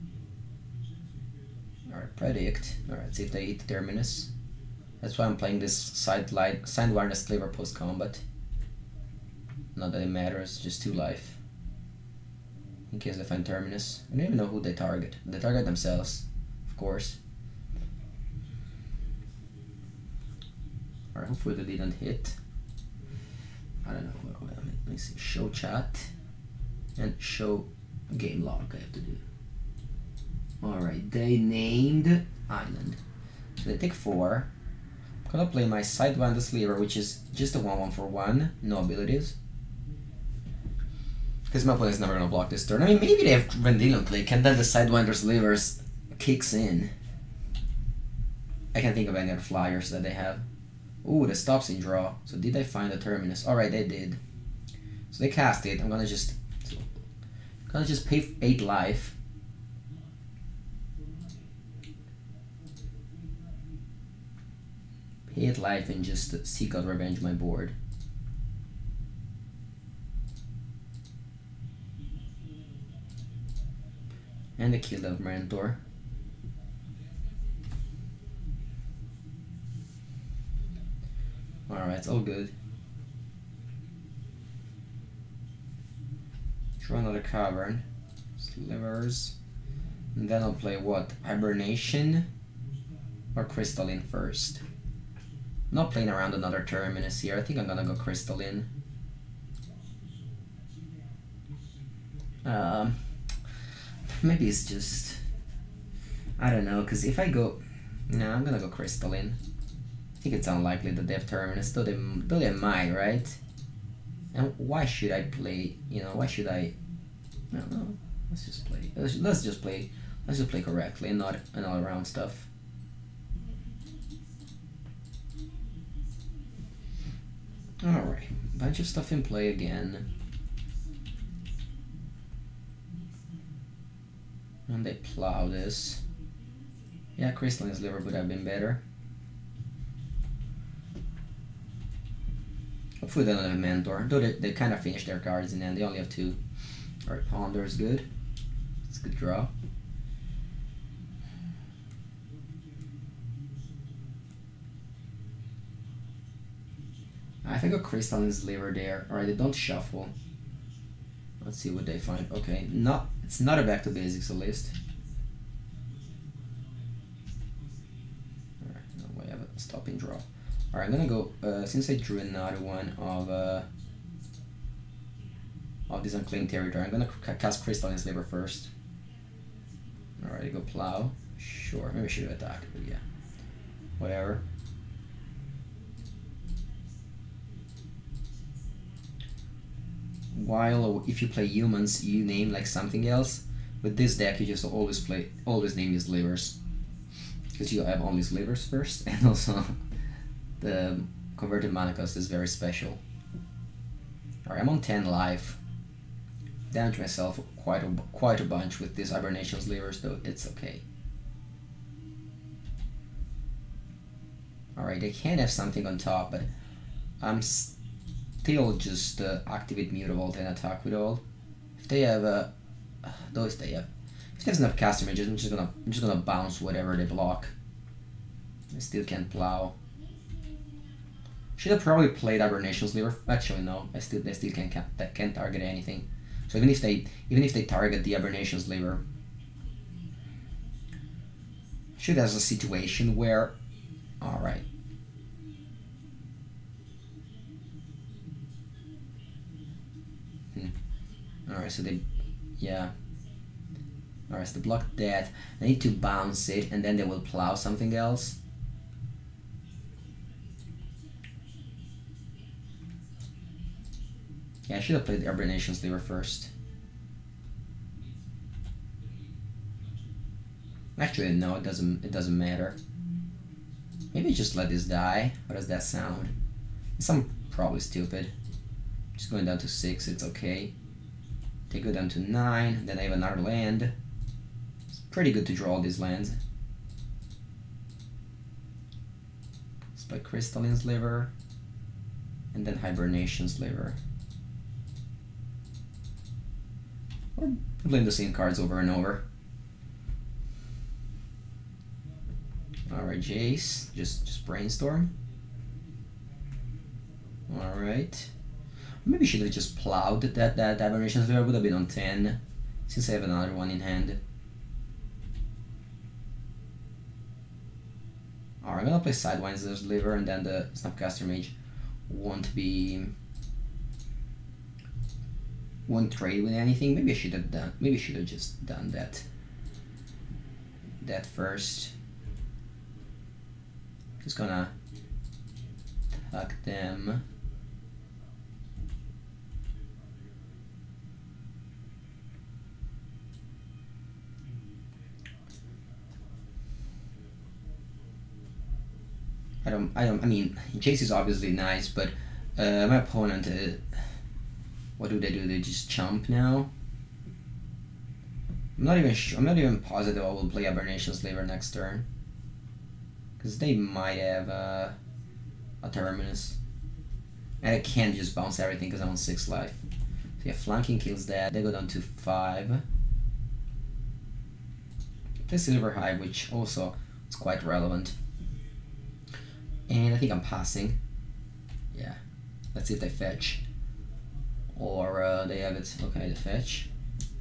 Alright, predict. Alright, see if they hit the Terminus. That's why I'm playing this Sandwire Slaver post combat. Not that it matters, just 2 life. In case they find Terminus. I don't even know who they target. They target themselves, of course. Alright, hopefully they didn't hit. I don't know. Let me see. Show chat and show game log I have to do. Alright, they named Island. So they take 4. I'm gonna play my Sidewinder Slaver, which is just a 1/1 for 1, no abilities. Because my opponent is never gonna block this turn. I mean, maybe they have Vendilion Click and then the Sidewinder Slavers kicks in. I can't think of any other flyers that they have. Ooh, the stops in draw. So did they find the Terminus? Alright, they did. So they cast it. I'm gonna just pay 8 life. Pay 8 life and just seek out revenge my board. And they killed the Mentor. Alright, it's all good. Draw another Cavern. Slivers. And then I'll play what? Hibernation or Crystalline first? I'm not playing around another Terminus here. I think I'm gonna go Crystalline. Maybe it's just, I don't know, because if I go, no, I'm gonna go Crystalline. I think it's unlikely that they have Terminus, though they might, right? And why should I play, why should I don't know, let's just play correctly and not an all around stuff. Alright, bunch of stuff in play again. And they plow this. Yeah, Crystalline Slaver would have been better. Hopefully they don't have a Mentor. Though they kind of finished their cards in the end. They only have 2. Alright, Ponder is good. It's a good draw. I think a Crystalline Slaver there. Alright, they don't shuffle. Let's see what they find. Okay, it's not a back to basics list. Alright, no way I have a stopping draw. Alright, I'm gonna go since I drew another one of this unclaimed territory, I'm gonna cast Crystalline Slaver first. Alright, I go plow. Sure, maybe I should have attacked, but yeah. Whatever. While if you play humans, you name like something else. With this deck, you just always name your slivers, because you have only slivers first, and also the converted mana cost is very special. Alright, I'm on 10 life. Damage myself quite a bunch with these hibernation slivers, though it's okay. Alright, they can have something on top, but I'm still just activate Mutavault and attack with all. If they have if there's enough caster mages, I'm just gonna bounce whatever they block. I still can't plow. Should have probably played hibernation sliver. Actually, no. They still can't target anything. So even if they target the hibernation sliver, should have a situation where, all right. Alright, so they, yeah. Alright, so they block that. I need to bounce it, and then they will plow something else. Yeah, I should have played the hibernation sliver first. Actually, no, it doesn't matter. Maybe just let this die. What does that sound? Some probably stupid. Just going down to 6, it's okay. They go down to 9, then I have another land. It's pretty good to draw all these lands. Let's play Crystalline Sliver, and then Hibernation Sliver. Or playing the same cards over and over. Alright, Jace, just brainstorm. Alright. Maybe should have just plowed that Hibernation Sliver, would have been on 10, since I have another one in hand. Alright, I'm gonna play Sidewinder Sliver, and then the Snapcaster Mage won't trade with anything. Maybe I should have just done that first. Just gonna attack them. I mean, Jace is obviously nice, but my opponent, what do? They just chump now? I'm not even positive I will play Hibernation Sliver next turn, because they might have a Terminus, and I can't just bounce everything because I'm on 6 life. So yeah, flanking kills that. They go down to 5. Play Silver Hive, which also is quite relevant. And I think I'm passing. Yeah. Let's see if they fetch. Or they have it. Okay, they fetch.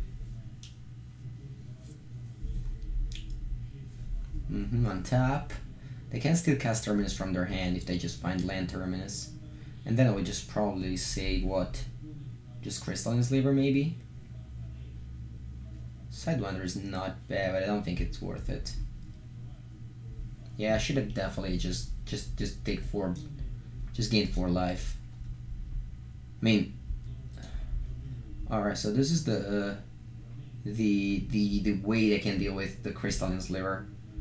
On tap. They can still cast Terminus from their hand if they just find land Terminus. And then I would just probably say what? Just Crystalline Sliver maybe? Sidewinder is not bad, but I don't think it's worth it. Yeah, I should have definitely just take 4, just gain 4 life. I mean, all right. So this is the way they can deal with the Crystalline Sliver.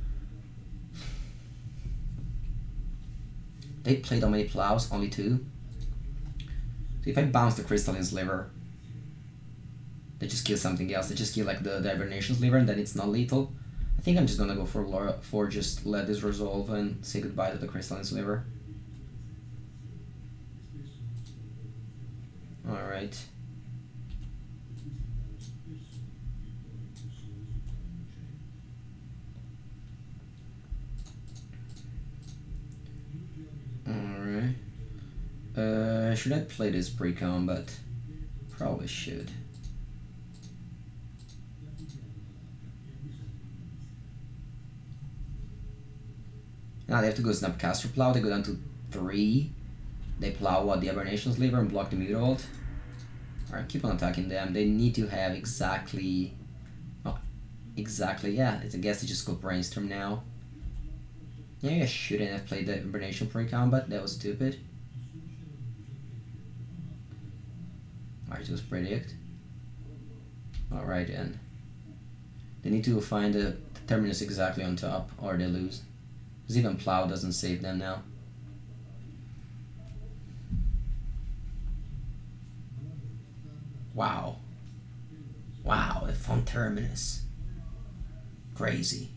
They played how many plows? Only 2. So if I bounce the Crystalline Sliver, they just kill something else. They just kill like the Hibernation Sliver, and then it's not lethal. I think I'm just gonna go for just let this resolve and say goodbye to the Crystalline Sliver. Alright. Alright. Should I play this pre-combat? Probably should. Now they have to go Snapcaster Plow, they go down to 3. They plow what, the Hibernation Sliver and block the Mutavault. Alright, keep on attacking them. They need to have exactly... Oh, exactly, yeah. I guess they just go Brainstorm now. Yeah, I shouldn't have played the Hibernation pre-combat, that was stupid. Alright, just predict. Alright then. They need to find the terminus exactly on top or they lose. Because even Plow doesn't save them now. Wow. Wow, they found terminus. Crazy.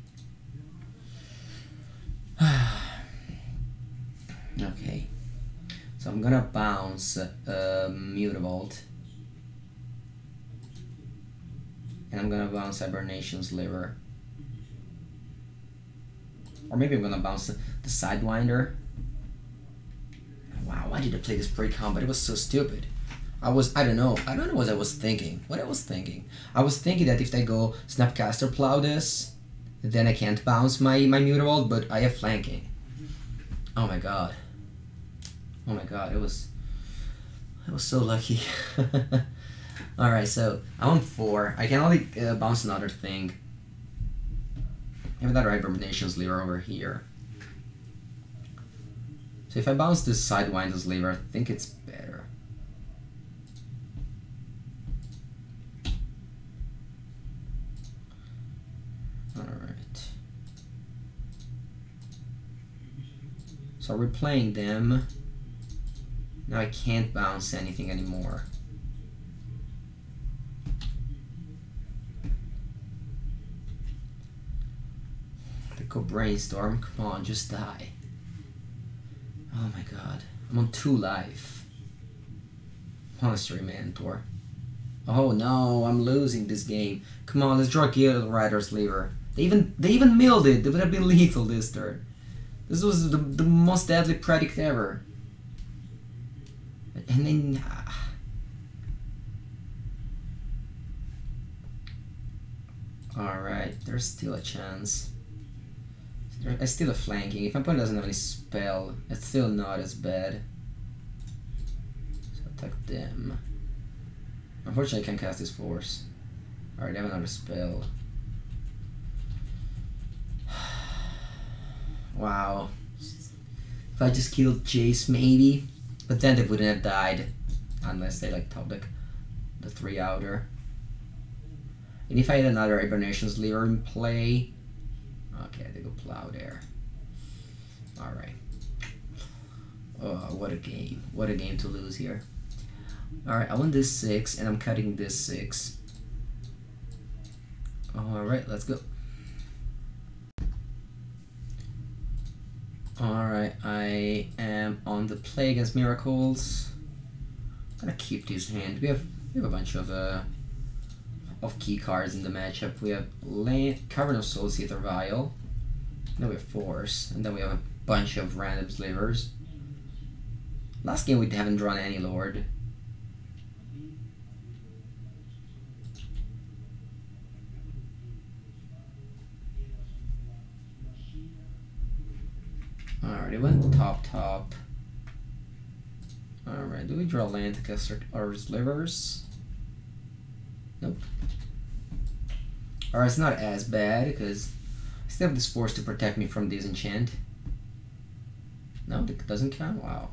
Okay. So I'm gonna bounce Mutavault. And I'm gonna bounce Hibernation's Liver. Or maybe I'm gonna bounce the Sidewinder. Wow, why did I play this pre-combat? It was so stupid. I don't know what I was thinking. I was thinking that if I go Snapcaster Plow this, then I can't bounce my Mutavault, but I have flanking. Oh my god. Oh my god, I was so lucky. Alright, so I'm on 4. I can only bounce another thing. I have another Hibernation's Liver over here. So if I bounce this Sidewinder's Liver, I think it's better. Alright. So we're playing them. Now I can't bounce anything anymore. They go Brainstorm. Come on, just die. Oh my god. I'm on 2 life. Monastery Mentor. Oh no, I'm losing this game. Come on, let's draw Gale Rider's Lever. They even milled it. They would have been lethal this turn. This was the most deadly predict ever. And then... Alright, there's still a chance. I still have flanking. If my opponent doesn't have any spell, it's still not as bad. So attack them. Unfortunately, I can't cast this force. Alright, I have another spell. Wow. If I just killed Jace, maybe. But then they wouldn't have died. Unless they like top deck the 3 outer. And if I had another Hibernation's Lever in play... Okay, they go Plow there. Alright. Oh, what a game. What a game to lose here. Alright, I won this 6 and I'm cutting this 6. Alright, let's go. Alright, I am on the play against Miracles. I'm gonna keep this hand. We have a bunch of key cards in the matchup. We have Cavern of Souls, Aether Vial. Then we have Force, and then we have a bunch of random slivers. Last game we haven't drawn any Lord. Alright, it went top. Alright, do we draw land to cast our slivers? Nope. Alright, it's not as bad because I still have this force to protect me from disenchant. No, it doesn't count? Wow.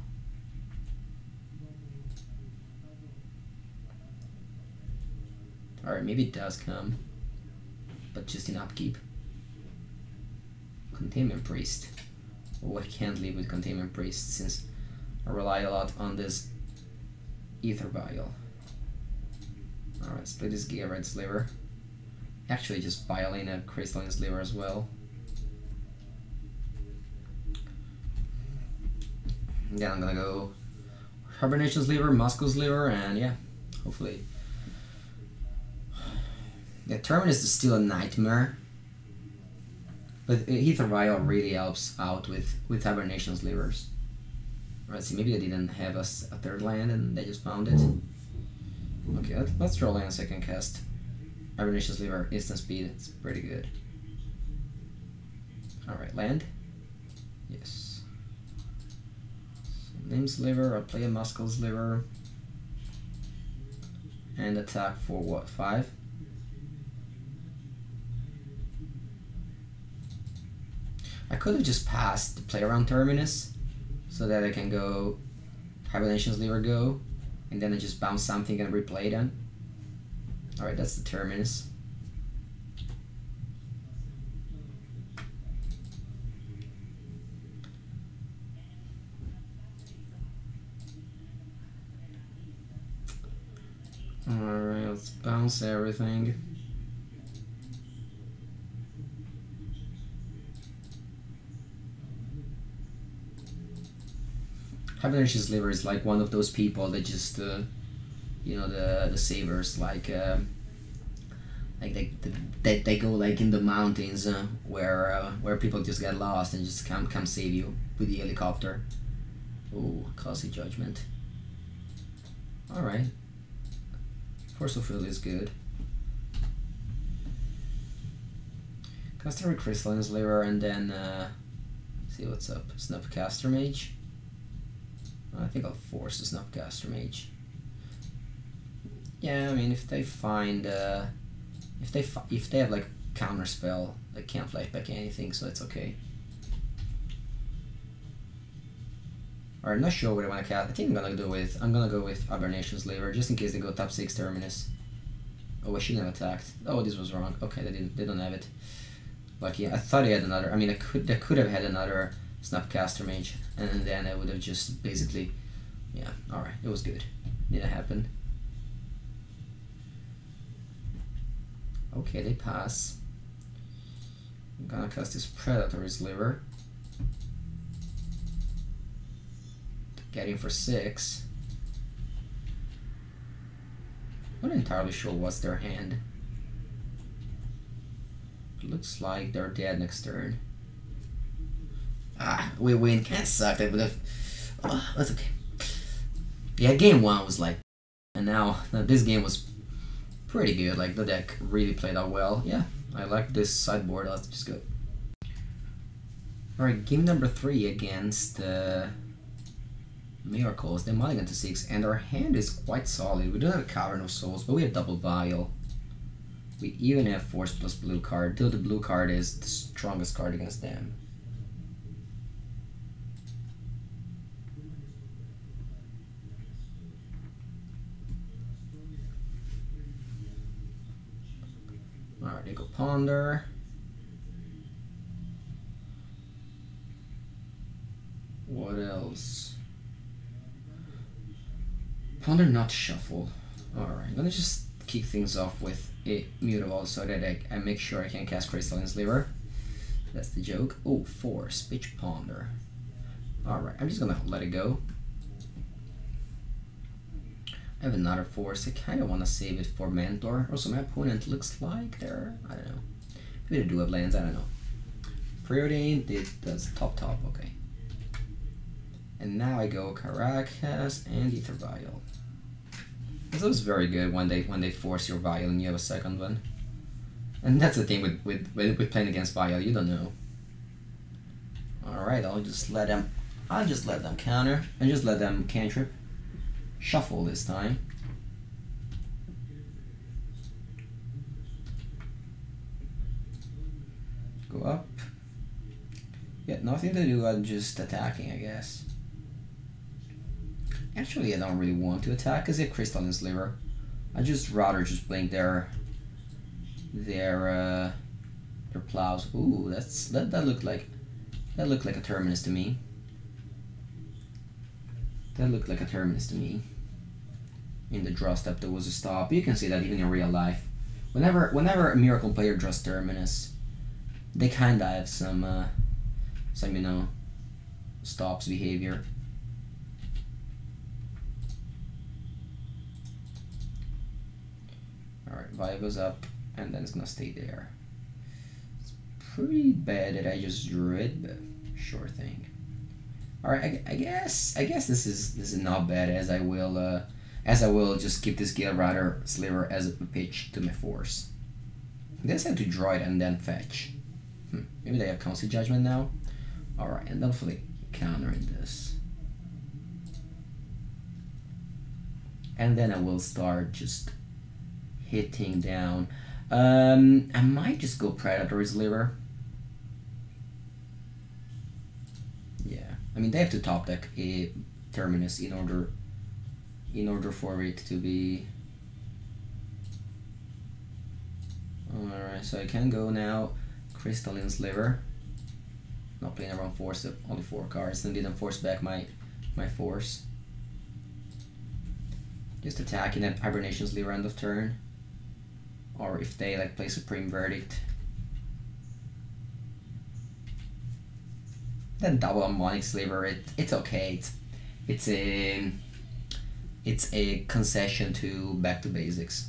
Alright, maybe it does come. But just in upkeep. Containment Priest. Oh, I can't live with Containment Priest since I rely a lot on this Aether Vial. Alright, split this Giga Red Sliver. Actually, just violate a Crystalline Sliver as well. And then I'm gonna go Hibernation Sliver, Muscle Sliver, and yeah, hopefully. Yeah, Terminus is still a nightmare. But Aether Vial really helps out with Hibernation Slivers. Right, see, maybe they didn't have us a 3rd land and they just found it. Okay, let's draw land so I can cast Hibernation Sliver, instant speed, it's pretty good. Alright, land? Yes. So, name Sliver, I'll play a Muscle Sliver. And attack for what, 5? I could have just passed the play around Terminus so that I can go Hibernation Sliver go, and then I just bounce something and replay them. Alright, that's the Terminus. counts everything. Hibernation's Liver is like one of those people that just, you know, the savers, like they go like in the mountains where people just get lost and just come save you with the helicopter. Oh, Costly Judgment. All right. Force of Will is good. Cast a Crystalline Slayer and then see what's up. Snapcaster Mage. I think I'll force the Snapcaster Mage. Yeah, I mean if they find if they have like counter spell, they can't flash back anything, so it's okay. Alright, I'm not sure what I want to cast. I think I'm gonna go with Hibernation's Liver just in case they go top 6 Terminus. Oh, I shouldn't have attacked. Oh, this was wrong. Okay, they don't have it. Lucky. I thought he had another. I mean, they could have had another Snapcaster Mage, and then I would have just basically, yeah. All right, it was good. Didn't happen. Okay, they pass. I'm gonna cast this Predator's Liver. Get in for 6. Not entirely sure what's their hand. It looks like they're dead next turn. Ah, we win. Kinda sucked. I would have. Oh, that's okay. Yeah, game 1 was like, and now this game was pretty good. Like the deck really played out well. Yeah, I like this sideboard. Let's just go. All right, game number 3 against Miracles. They're mulligan to 6, and our hand is quite solid. We don't have a Cavern of Souls, but we have double Vial. We even have Force plus blue card, though the blue card is the strongest card against them. Alright, they go Ponder. What else? Ponder, not Shuffle. Alright, I'm gonna just kick things off with a Mutable so that I make sure I can cast Crystalline Liver. That's the joke. Oh, Force, Pitch Ponder. Alright, I'm just gonna let it go. I have another Force. I kind of want to save it for Mentor. Also, my opponent looks like they're, I don't know. Maybe they do have lands, I don't know. Preordain, that's top, okay. And now I go Caracas and Ether Vial. This was very good when they force your Vial and you have a second one. And that's the thing with playing against Vial, you don't know. Alright, I'll just let them counter and just let them cantrip. Shuffle this time. Go up. Yeah, nothing to do, I'm just attacking, I guess. Actually, I don't really want to attack because they have Crystalline Sliver. I just rather just blink their plows. Ooh, that looked like a Terminus to me. That looked like a Terminus to me. In the draw step, there was a stop. You can see that even in real life. Whenever a Miracle player draws Terminus, they kinda have some you know, stops behavior. Alright, Vial goes up, and then it's gonna stay there. It's pretty bad that I just drew it, but sure thing. Alright, I guess this is not bad, as I will just keep this Galerador Sliver as a pitch to my Force. I guess I have to draw it and then fetch. Maybe they have Costly Judgment now. Alright, and hopefully countering this. And then I will start just hitting down. I might just go Predator's Liver. Yeah, I mean they have to top deck a Terminus in order for it to be. Alright, so I can go now Crystalline Sliver. Not playing around Force, only 4 cards, and didn't force back my Force. Just attacking at Hibernation's Liver end of turn. or if they like play Supreme Verdict. Then double Harmonic Sliver, it's okay. It's a concession to Back to Basics.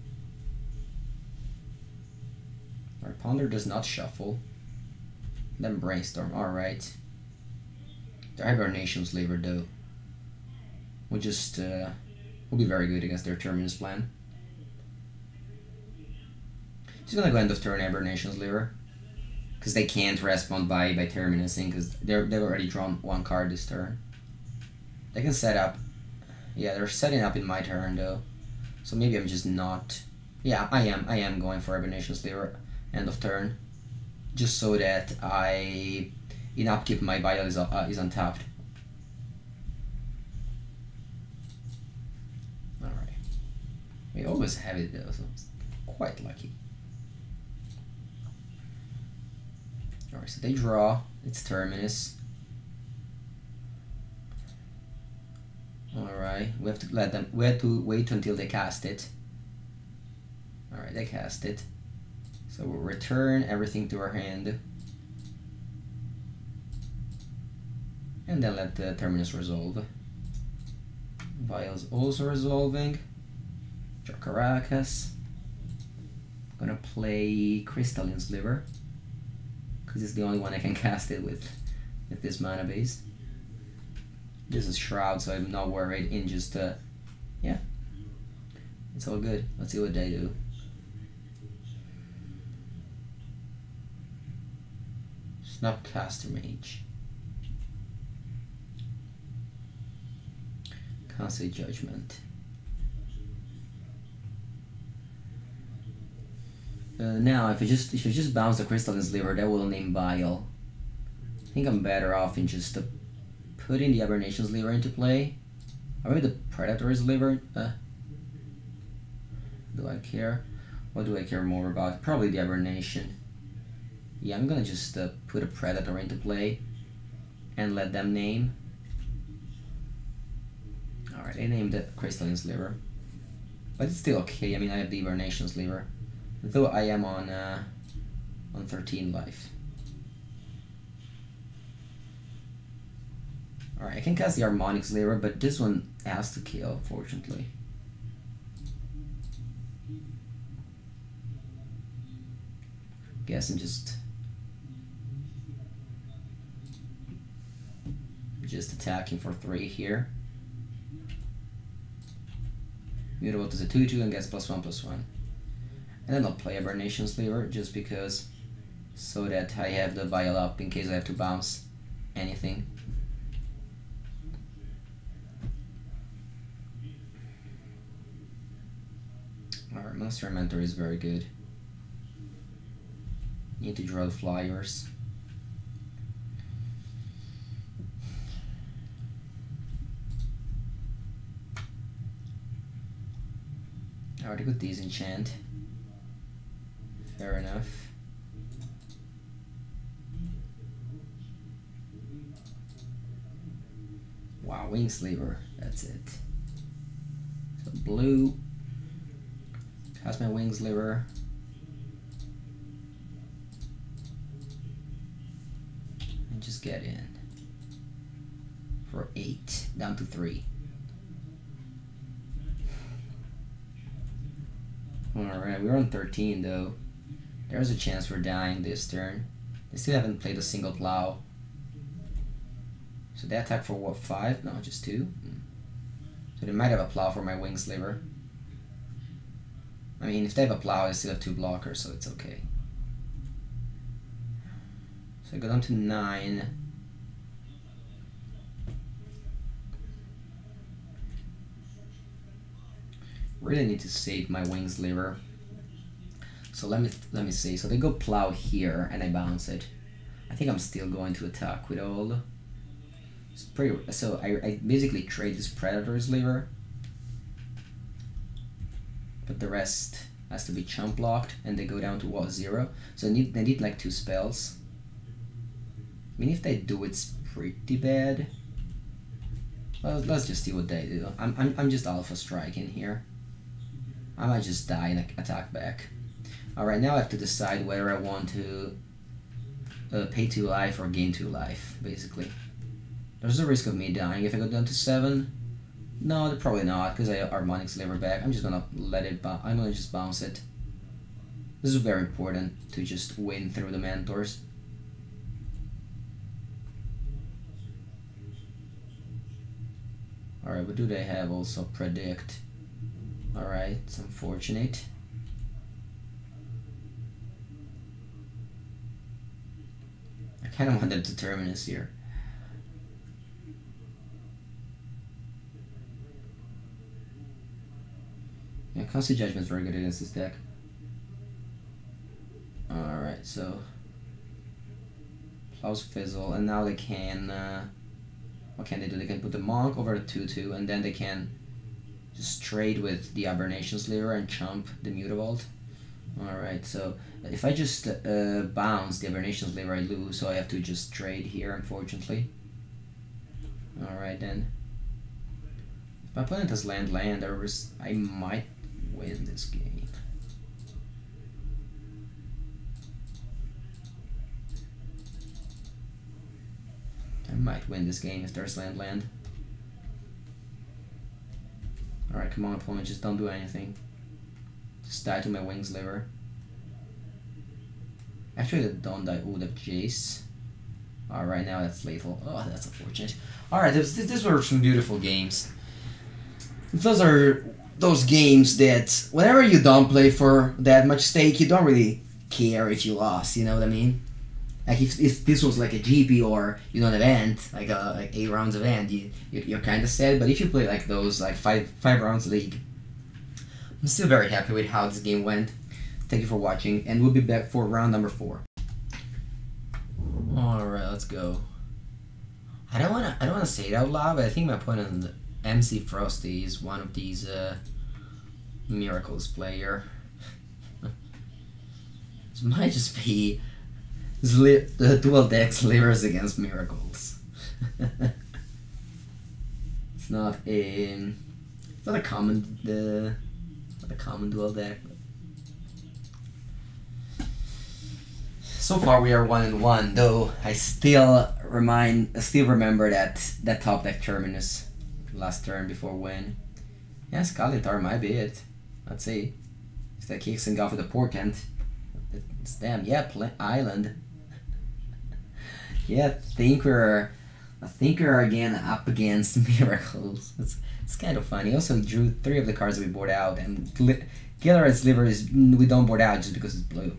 Our Ponder does not shuffle. Then Brainstorm, alright. The Hibernation Sliver though will just will be very good against their Terminus plan. Just gonna go end of turn Hibernation Sliver, because they can't respond by Terminusing, because they've already drawn one card this turn. They can set up. Yeah, they're setting up in my turn though, so maybe I'm just not. Yeah, I am going for Hibernation Sliver end of turn, just so that in upkeep my Vial is untapped. All right, we always have it though, so it's quite lucky. All right, so they draw. It's Terminus. Alright, we have to let them. We have to wait until they cast it. Alright, they cast it. So we'll return everything to our hand. And then let the Terminus resolve. Vial's also resolving. Draw Caracas. Gonna play Crystalline Sliver, because it's the only one I can cast it with this mana base. This is Shroud, so I'm not worried in just, yeah. It's all good. Let's see what they do. Snapcaster Mage. Constant Judgment. Now, if I just bounce the Crystalline Sliver, that will name Vial. I think I'm better off in just putting the Hibernation Sliver into play, or maybe the Predatory Sliver. Do I care? What do I care more about? Probably the Hibernation. Yeah, I'm gonna just put a Predator into play and let them name. Alright, they named the Crystalline Sliver, but it's still okay. I mean, I have the Hibernation Sliver, though I am on 13 life. Alright, I can cast the Harmonic Sliver, but this one has to kill, fortunately. Guess I'm just attacking for 3 here. Mutable is a 2/2 and gets +1/+1. And then I'll play Hibernation Sliver just because, so that I have the Vial up in case I have to bounce anything. Alright, Monster Mentor is very good. Need to draw the flyers. Already got Disenchant. Fair enough. Wow, Wing Sliver, that's it. So blue. Cast my Wing Sliver. And just get in. For 8, down to 3. Alright, we're on 13 though. There's a chance we're dying this turn. They still haven't played a single plow. So they attack for what, 5? No, just 2? So they might have a plow for my Wing Sliver. I mean, if they have a plow, I still have 2 blockers, so it's okay. So I go down to 9. Really need to save my Wing Sliver. So let me see. So they go plow here, and I bounce it. I think I'm still going to attack with all. It's pretty. So I basically trade this Predator Sliver, but the rest has to be chump blocked, and they go down to what, 0. So they need like 2 spells. I mean, if they do, it's pretty bad. Well, let's just see what they do. I'm just alpha striking here. I might just die and attack back. Alright, now I have to decide whether I want to pay 2 life or gain 2 life, basically. There's a risk of me dying if I go down to 7. No, probably not, because I have Harmonic Sliver back. I'm just gonna let it I'm gonna just bounce it. This is very important to just win through the Mentors. Alright, what do they have also? Predict. Alright, it's unfortunate. I kind of wanted to Terminus here. Yeah, Constant Judgment is very good against this deck. Alright, so Plow's Fizzle, and now they can what can they do? They can put the Monk over the 2/2, and then they can just trade with the Aberration Sliver and chump the Mutavault. Alright, so if I just bounce the Aberration Sliver, I lose, so I have to just trade here, unfortunately. Alright then. If my opponent has land, I might win this game. I might win this game if there's land. Alright, come on opponent, just don't do anything. Just die to my Wings Liver. Actually, don't die. Ooh, the Jace. Alright, now that's lethal. Oh, that's unfortunate. Alright, these were some beautiful games. Those are those games that whenever you don't play for that much stake, you don't really care if you lost, you know what I mean? Like if this was like a GP or you know an event, like a 8 rounds event, you're kind of sad. But if you play like those like five rounds league, I'm still very happy with how this game went. Thank you for watching, and we'll be back for round number 4. All right, let's go. I don't wanna say it out loud, but I think my opponent MC Frosty is one of these Miracles player. This might just be the dual deck Slivers against Miracles. It's not a common dual deck. So far we are 1-1, though I still remember that top deck Terminus last turn before win. Yeah, Skeletor might be it. Let's see. If that kicks and off with a Portent. It's them. Yeah, Island. Yeah, I think we're again up against Miracles. It's kind of funny. Also, drew 3 of the cards we board out, and Gilliard Sliver we don't board out just because it's blue.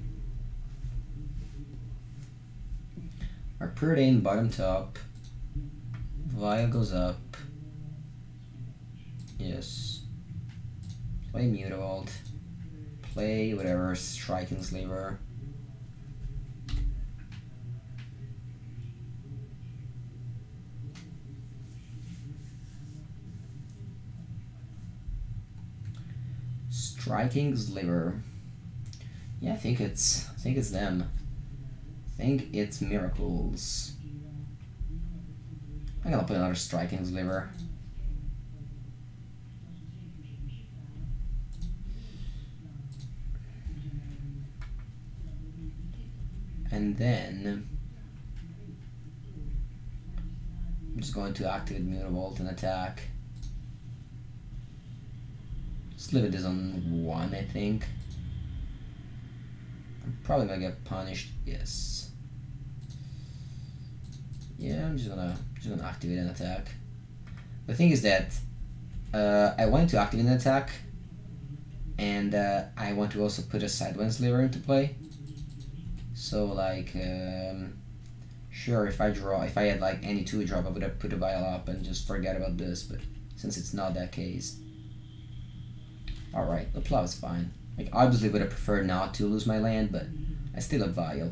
Our Preordain bottom top. Vial goes up. Yes. Play Mutavault. Play whatever, Striking Sliver. Striking Sliver. Yeah, I think it's them. I think it's Miracles. I'm gonna play another Striking Sliver. And then I'm just going to activate Mutavault and attack. Just leave this on 1, I think. I'm probably gonna get punished. Yes. Yeah, I'm just gonna activate an attack. The thing is that I want to activate an attack, and I want to also put a Sidewind Sliver into play. So like, sure, if I had like any 2-drop, I would have put a Vial up and just forget about this. But since it's not that case, all right, the Plow is fine. Like, obviously, would have preferred not to lose my land, but I still have Vial.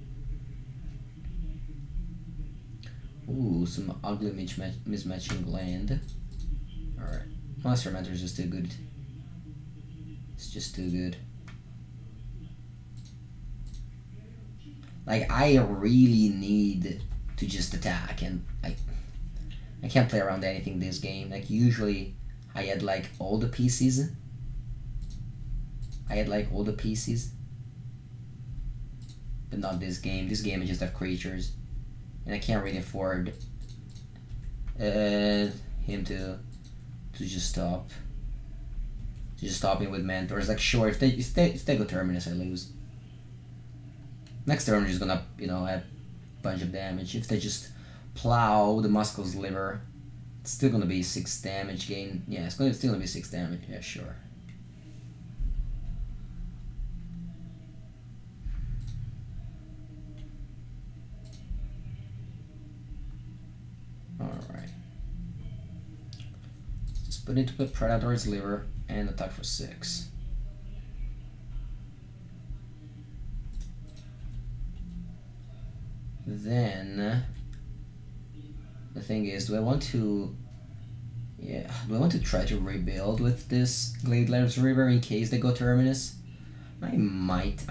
Ooh, some ugly mismatching land. Alright. Monster Mentor is just too good. It's just too good. Like, I really need to just attack, and I can't play around anything this game. Like, usually I had like all the pieces, I had like all the pieces. But not this game. This game I just have creatures. And I can't really afford him to just stop. To just stop me with mentors. Like sure, if they go Terminus, I lose. Next turn, I'm just gonna, you know, add a bunch of damage. If they just plow the Muscle's Liver, it's still gonna be 6 damage gain. Yeah, it's still gonna be 6 damage. Yeah, sure. Alright. Just put into the Predator's Liver and attack for 6. Then the thing is, do I want to try to rebuild with this Gladelands River in case they go Terminus? I might.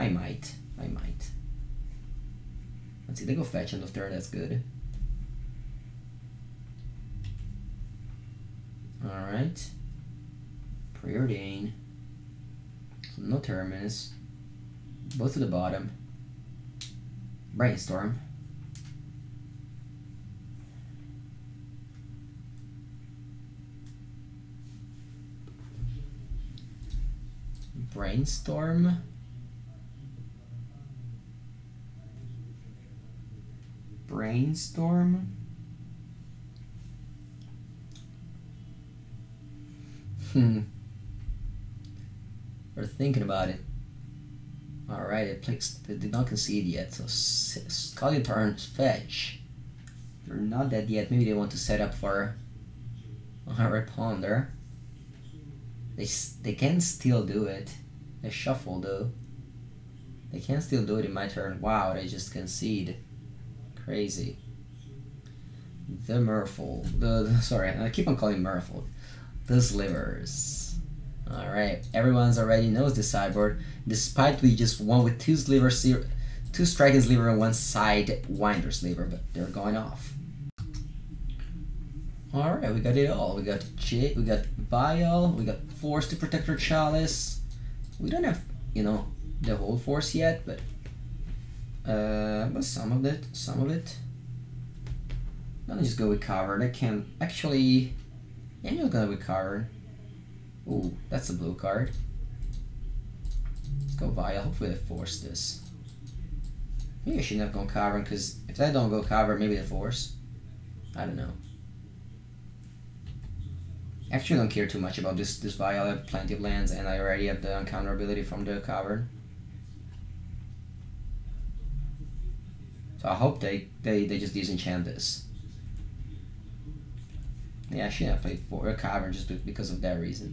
Let's see, they go fetch end of turn, that's good. Alright. Preordain. No Terminus. Both to the bottom. Brainstorm. Brainstorm. Brainstorm. We're thinking about it. Alright, it did not concede yet, so Scully turns fetch. They're not dead yet, maybe they want to set up for a Reponder. They can still do it. They shuffle though. They can still do it in my turn. Wow, they just concede. Crazy. The Merfolk. Sorry, I keep on calling Merfolk. The Slivers. Alright, everyone's already knows the sideboard. Despite we just won with 2 slivers, 2 striking sliver and 1 sidewinder sliver, but they're going off. Alright, we got it all. We got Vial, we got Force to protect our Chalice. We don't have, you know, the whole force yet, but some of it. Let me just go with Cavern. I can actually, yeah, I'm not gonna go with Cavern. Ooh, that's a blue card. Let's go Vial. Hopefully they force this. Maybe I shouldn't have gone Cavern, because if I don't go Cavern, maybe they force. I don't know. Actually, I don't care too much about this Vial. I have plenty of lands, and I already have the Uncounter ability from the Cavern. So I hope they just disenchant this. Yeah, I shouldn't have played for a Cavern just because of that reason.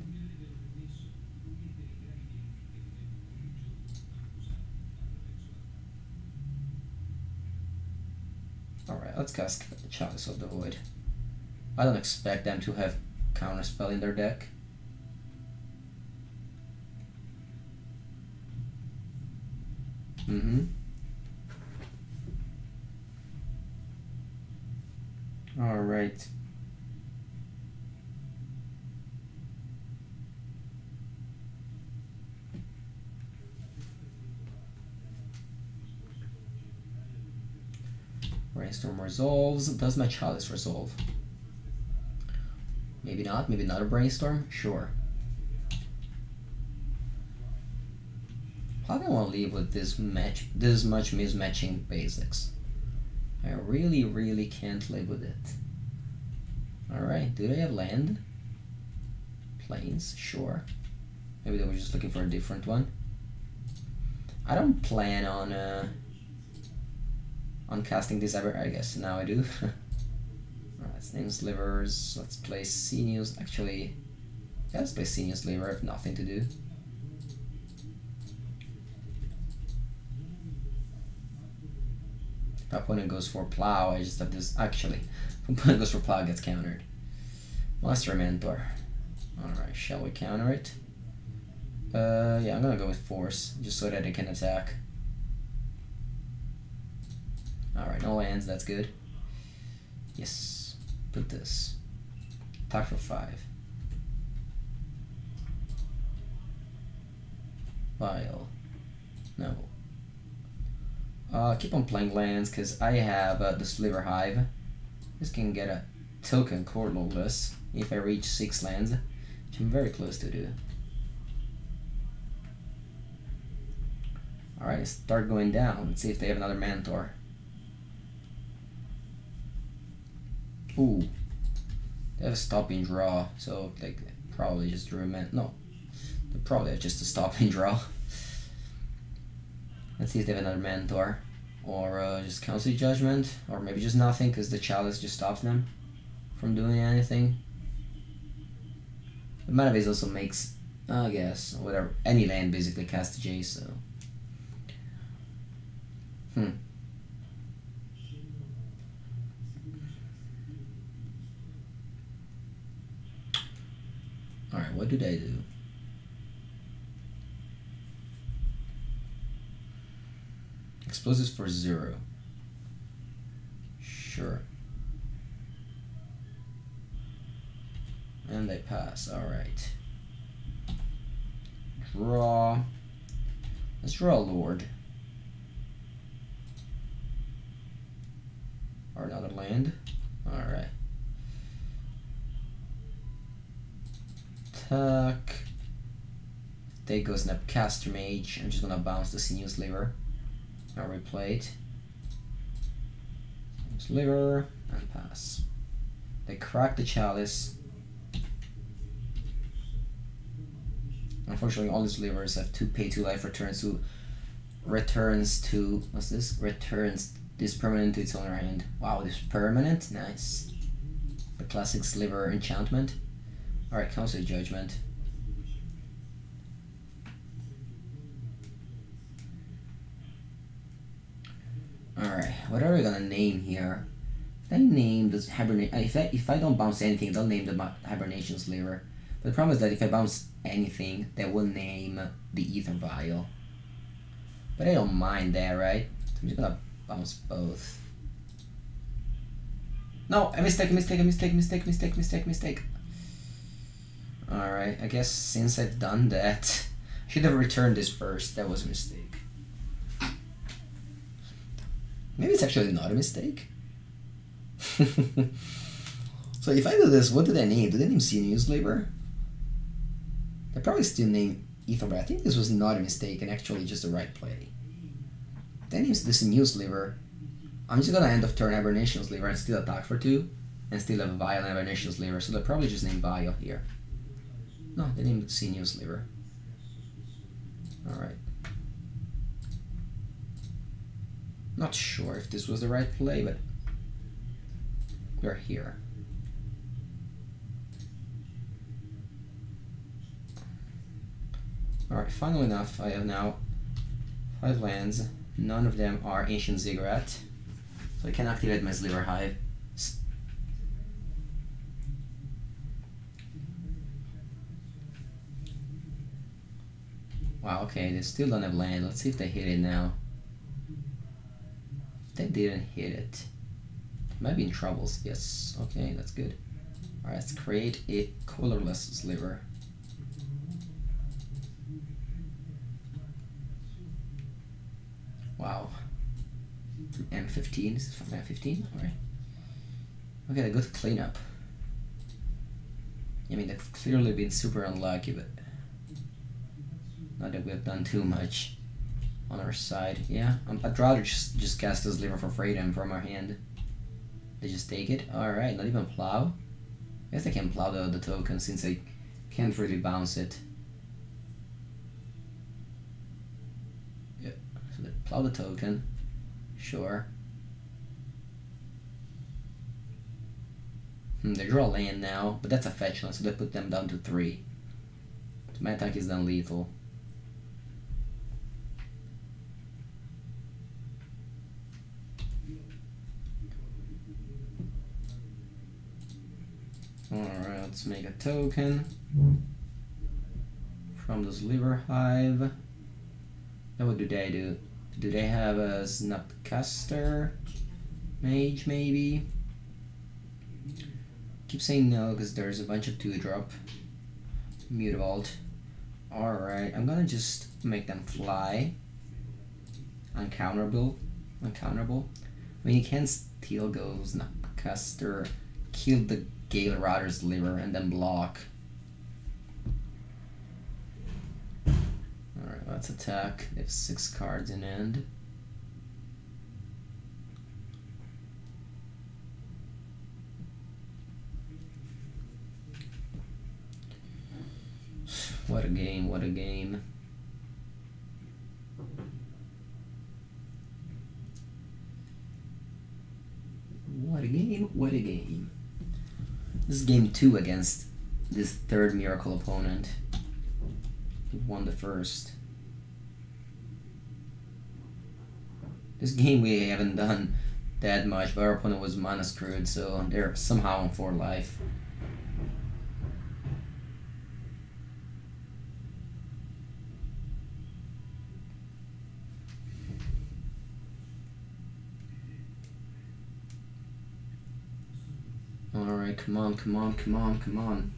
Alright, let's cast Chalice of the Void. I don't expect them to have Counterspell in their deck. Alright. Brainstorm resolves. Does my Chalice resolve? Maybe not. Maybe not a Brainstorm? Sure. How do I want to leave with this much mismatching basics? I really can't live with it. Alright, do they have land? Plains? Sure. Maybe they were just looking for a different one. I don't plan on casting this ever. I guess now I do. Alright, let's name Slivers. Let's play Senius. Actually, yeah, let's play Senius Sliver. I have nothing to do. If my opponent goes for Plow, I just have this. Actually, if my opponent goes for Plow, it gets countered. Master Mentor. Alright, shall we counter it? Yeah, I'm gonna go with Force, just so that they can attack. Alright, no lands, that's good. Yes, put this. Attack for 5. Vial. No. Keep on playing lands because I have the Sliver Hive. This can get a token cordless if I reach 6 lands, which I'm very close to do. Alright, start going down. Let's see if they have another Mentor. Ooh. They have a stopping draw, so like probably just drew a no. They probably have just a stopping draw. Let's see if they have another Mentor. Or just Council Judgment, or maybe just nothing because the Chalice just stops them from doing anything. The Mana Base also makes, I guess, whatever, any land basically cast a Jace, so. Alright, what do they do? Explosives for 0. Sure. And they pass, alright. Draw. Let's draw a Lord. Or another land. Alright. Attack. They go Snapcaster Mage. I'm just gonna bounce the Sinew Sliver. Now replay it. Sliver and pass. They crack the Chalice. Unfortunately, all the slivers have 2 pay 2 life returns to what's this? Returns this permanent to its owner hand. Wow, this permanent? Nice. The classic sliver enchantment. Alright, Council Judgment. Alright, what are we gonna name here? If I name this if I don't bounce anything, they'll name the Hibernation Sliver. But the problem is that if I bounce anything, they will name the Aether Vial. But I don't mind that, right? So I'm just gonna bounce both. No, a mistake. Alright, I guess since I've done that, I should have returned this first. That was a mistake. Maybe it's actually not a mistake. So if I do this, what do they name? Do they name Sinew Sliver? They probably still name Aether, but I think this was not a mistake and actually just the right play. They name the Sinew Sliver. I'm just gonna end of turn Hibernation Sliver and still attack for 2, and still have a Vial and Hibernation Sliver, so they'll probably just name Vial here. No, they named Sinew Sliver. Alright. Not sure if this was the right play, but we're here. Alright, funnily enough, I have now 5 lands. None of them are Ancient Ziggurat, so I can activate my Sliver Hive. Wow, okay, they still don't have land. Let's see if they hit it now. If they didn't hit it, they might be in troubles. Yes, okay, that's good. Alright, let's create a colorless Sliver. Wow. From M15, this is from M15? Alright. Okay, a good cleanup. I mean, they've clearly been super unlucky, but not that we have done too much on our side. Yeah, I'd rather just cast this Sliver for freedom from our hand. They just take it? Alright, not even plow? I guess I can plow the token since I can't really bounce it. Yeah, so they plow the token. Sure. They draw land now, but that's a fetch land, so they put them down to 3. So my attack is then lethal. Alright, let's make a token from the Sliver Hive. Now what do they do? Do they have a Snapcaster Mage maybe? Keep saying no because there's a bunch of 2-drop. Mutavault. Alright, I'm gonna just make them fly. Uncounterable. I mean, you can't steal Ghost Snapcaster, kill the Gale Rider's liver, and then block. Alright, let's attack. They have 6 cards in hand. What a game, what a game. What a game, what a game. This is game 2 against this third Miracle opponent. He won the first. This game we haven't done that much, but our opponent was mana screwed, so they're somehow on 4 life. Alright, come on, come on, come on, come on.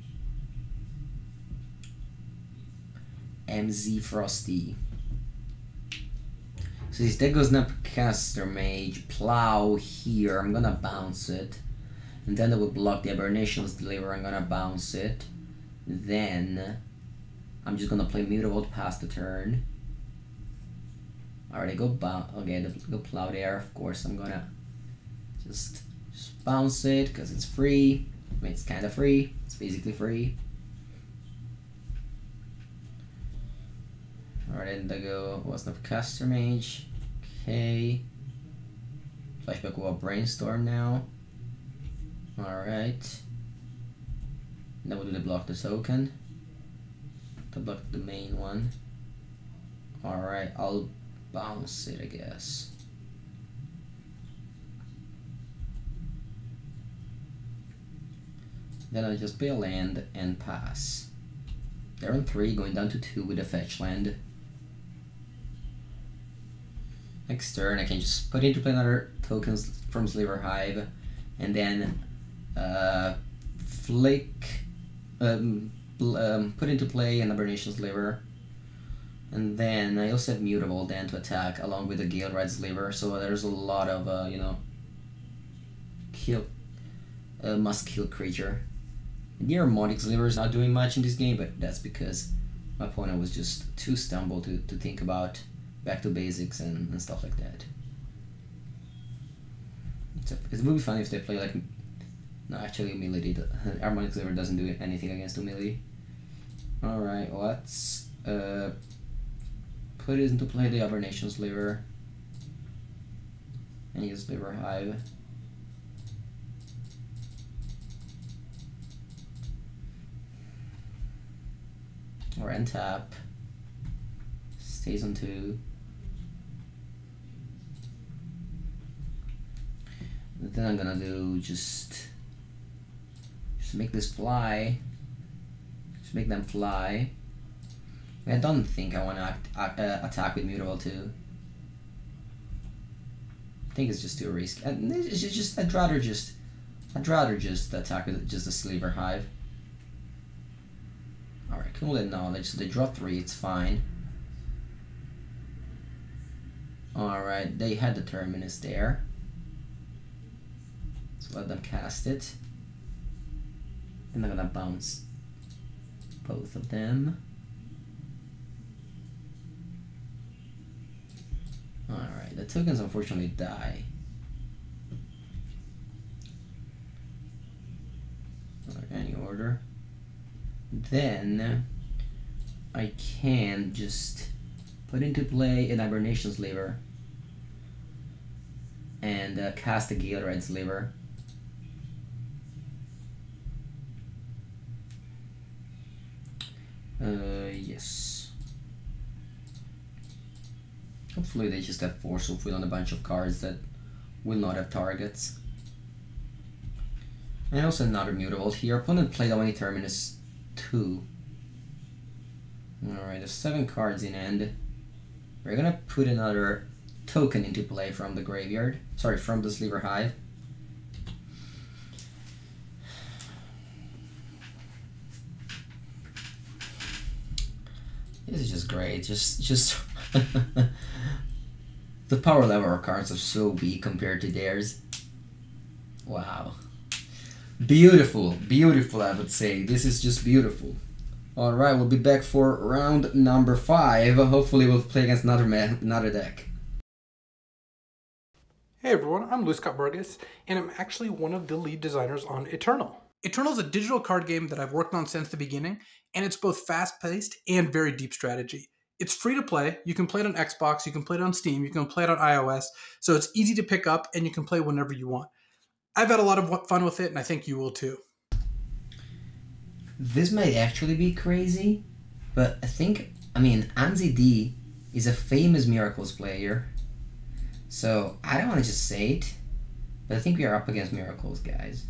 MZ Frosty. So his deck goes Snapcaster Mage, Plow here, I'm gonna bounce it. And then it will block the Aberration's Deliver, I'm gonna bounce it. Then I'm just gonna play Mutable to pass the turn. Alright, go Plow there, of course I'm gonna just bounce it, because it's free. I mean, it's kind of free. It's basically free. Alright, and I go Snapcaster Mage. Okay. Flashback will Brainstorm now. Alright. Then we'll do the block the token. To block the main one. Alright, I'll bounce it, I guess. Then I just pay a land and pass. They're on 3, going down to 2 with a fetch land. Next turn I can just put into play another tokens from Sliver Hive, and then put into play an Aberration's Liver. And then I also have Mutable then to attack along with the Gale Rider's Liver, so there's a lot of you know, must kill creature. The Harmonix Liver is not doing much in this game, but that's because my opponent was just too stumbled to think about back to basics and stuff like that. It would be funny if they play like... No, actually Humility. Harmonix Liver doesn't do anything against Humility. Alright, let's put it into play the Aberration's Liver. And use Liver Hive. Or untap. Stays on 2. And then I'm gonna do just make this fly. Just make them fly. I don't think I want to attack with Mutable too. I think it's just too risky. It's just I'd rather just attack with just a Sliver Hive. Alright, Cumulative Knowledge, so they draw 3, it's fine. Alright, they had the Terminus there. So let them cast it. And I'm gonna bounce both of them. Alright, the tokens unfortunately die. Any order. Then I can just put into play an Aberration's Liver and cast a Gale Rider's Liver. Yes. Hopefully they just have Forceful Field on a bunch of cards that will not have targets. And also another Mutable here. Opponent played Omni Terminus 2. Alright, there's 7 cards in hand. We're gonna put another token into play from the graveyard. Sorry, from the Sliver Hive. This is just great. Just the power level of our cards are so weak compared to theirs. Wow. Beautiful, beautiful, I would say. This is just beautiful. Alright, we'll be back for round number 5. Hopefully we'll play against another deck. Hey everyone, I'm Luis Scott Burgess, and I'm actually one of the lead designers on Eternal. Eternal is a digital card game that I've worked on since the beginning, and it's both fast-paced and very deep strategy. It's free to play. You can play it on Xbox, you can play it on Steam, you can play it on iOS, so it's easy to pick up and you can play whenever you want. I've had a lot of fun with it, and I think you will too. This might actually be crazy, but I mean, Anzi D is a famous Miracles player, so I don't want to just say it, but I think we are up against Miracles, guys.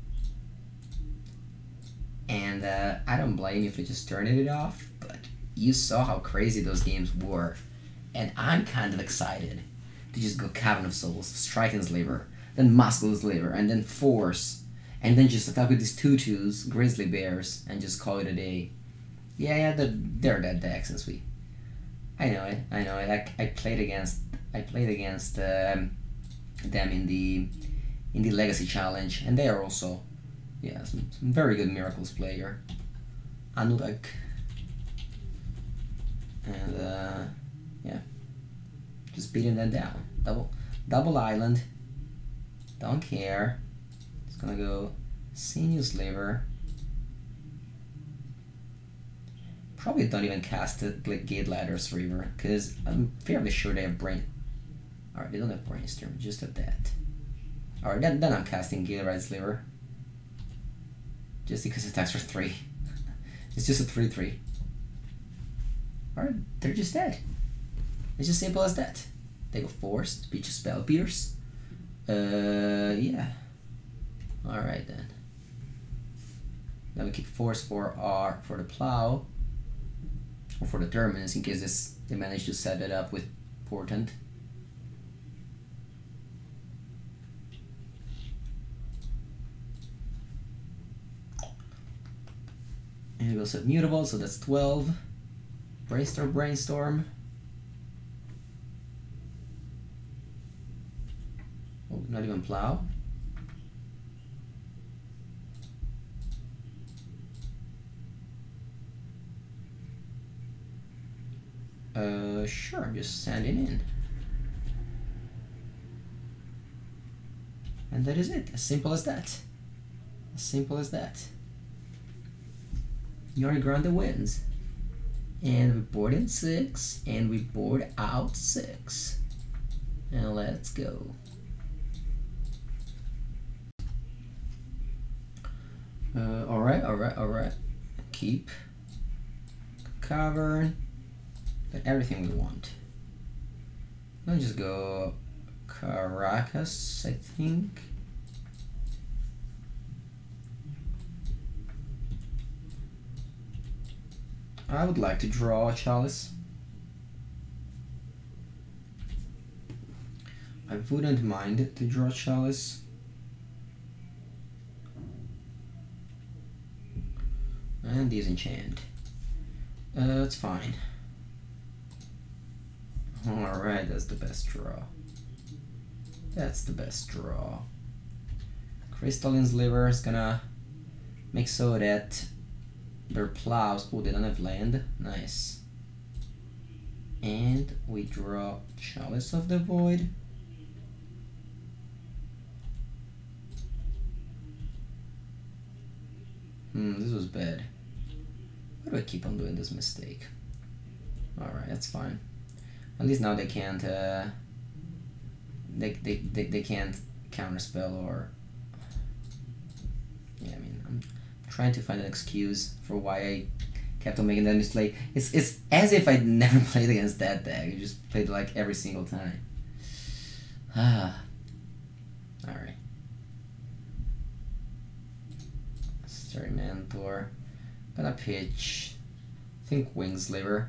And I don't blame you for just turning it off, but you saw how crazy those games were. And I'm kind of excited to just go Cavern of Souls, Strike and Sliver, then Muscle Sliver, and then Force, and then just attack with these 2/2s, Grizzly Bears, and just call it a day. Yeah, they're that deck since we... I know it. I played against them in the Legacy Challenge, and they are also... yeah, some very good Miracles player. Anurag. And, yeah. Just beating them down. Double Island. Don't care. It's gonna go Sinew Slaver. Probably don't even cast it like Gate Ladder's Reaver, because I'm fairly sure they have Brain... Alright, they don't have Brainstorm, just have that. Alright, then I'm casting Gate Ladder's Slaver. Just because it attacks for 3. It's just a 3/3. Alright, they're just dead. It's just simple as that. They go Force, Speech of Spell Pierce. Yeah. Alright then. Now we keep Force for the Plow. Or for the Terminus in case they manage to set it up with Portent. And we also have Mutable, so that's 12. Brainstorm. Oh, not even Plow. Sure, I'm just sending in. And that is it, as simple as that. As simple as that. Yori Grande wins. And we board in 6, and we board out 6. Now let's go. Alright. Keep. Cavern. Got everything we want. Let's just go Caracas, I think. I would like to draw a Chalice. I wouldn't mind to draw a Chalice. And disenchant. That's fine. Alright, that's the best draw. That's the best draw. Crystalline Sliver is gonna make so that their plows... oh, they don't have land. Nice. And we draw Chalice of the Void. This was bad. Why do I keep on doing this mistake? Alright, that's fine. At least now they can't they can't counterspell or... yeah, I mean, I'm trying to find an excuse for why I kept on making that mistake. It's as if I'd never played against that deck. I just played like every single time. Alright. Starry Mentor. Gonna pitch, I think, Wingsliver.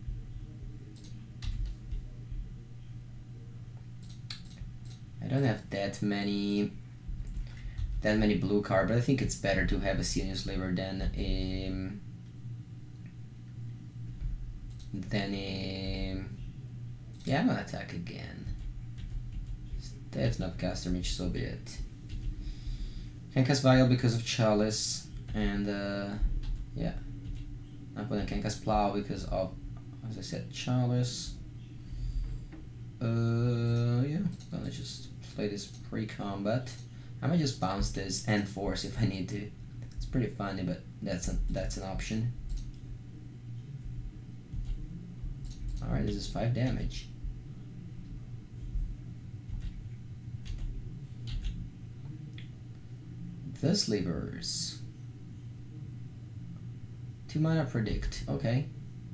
I don't have that many blue cards, but I think it's better to have a Sinew Slaver than Then yeah, I'm gonna attack again. That's not caster mage, so be it. Can cast Vial because of Chalice, and yeah. I'm gonna can cast Plow because of, as I said, Chalice. Yeah, gonna just play this pre-combat. I might just bounce this and force if I need to. It's pretty funny, but that's an option. Alright, this is 5 damage. The Slivers. 2 mana predict, okay.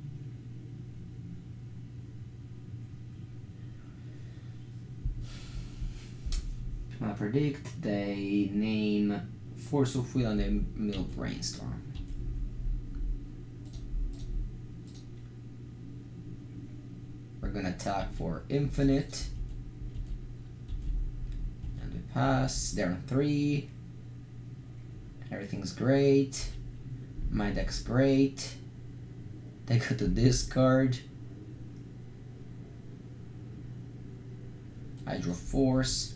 Predict, they name Force of Will and they mill Brainstorm. We're gonna attack for infinite. And we pass. They're on 3. Everything's great. My deck's great. They go to discard. I draw Force.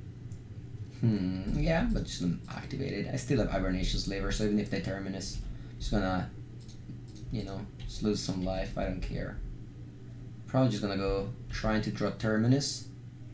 Yeah, but just activate it. I still have Hibernation's Slaver, so even if they Terminus, just gonna, you know, just lose some life. I don't care. Probably just gonna go trying to draw Terminus.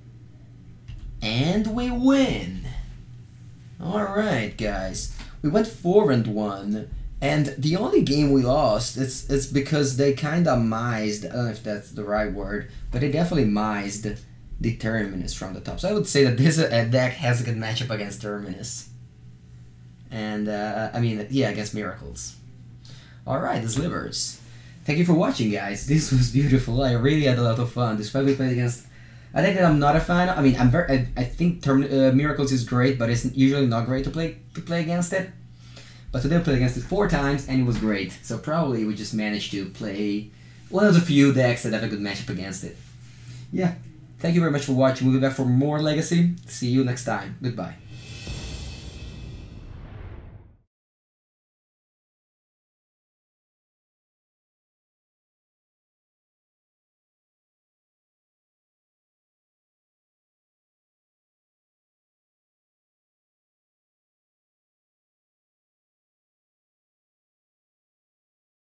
And we win! Alright, guys. We went 4-1, and the only game we lost, it's because they kinda mised, I don't know if that's the right word, but they definitely mised the Terminus from the top. So I would say that this deck has a good matchup against Terminus. And, I mean, yeah, against Miracles. Alright, the Slivers. Thank you for watching, guys. This was beautiful. I really had a lot of fun. Despite we played against a deck that I'm not a fan of. I mean, I think Miracles is great, but it's usually not great to play against it. But today I played against it 4 times, and it was great. So probably we just managed to play one of the few decks that have a good matchup against it. Yeah. Thank you very much for watching. We'll be back for more Legacy. See you next time. Goodbye.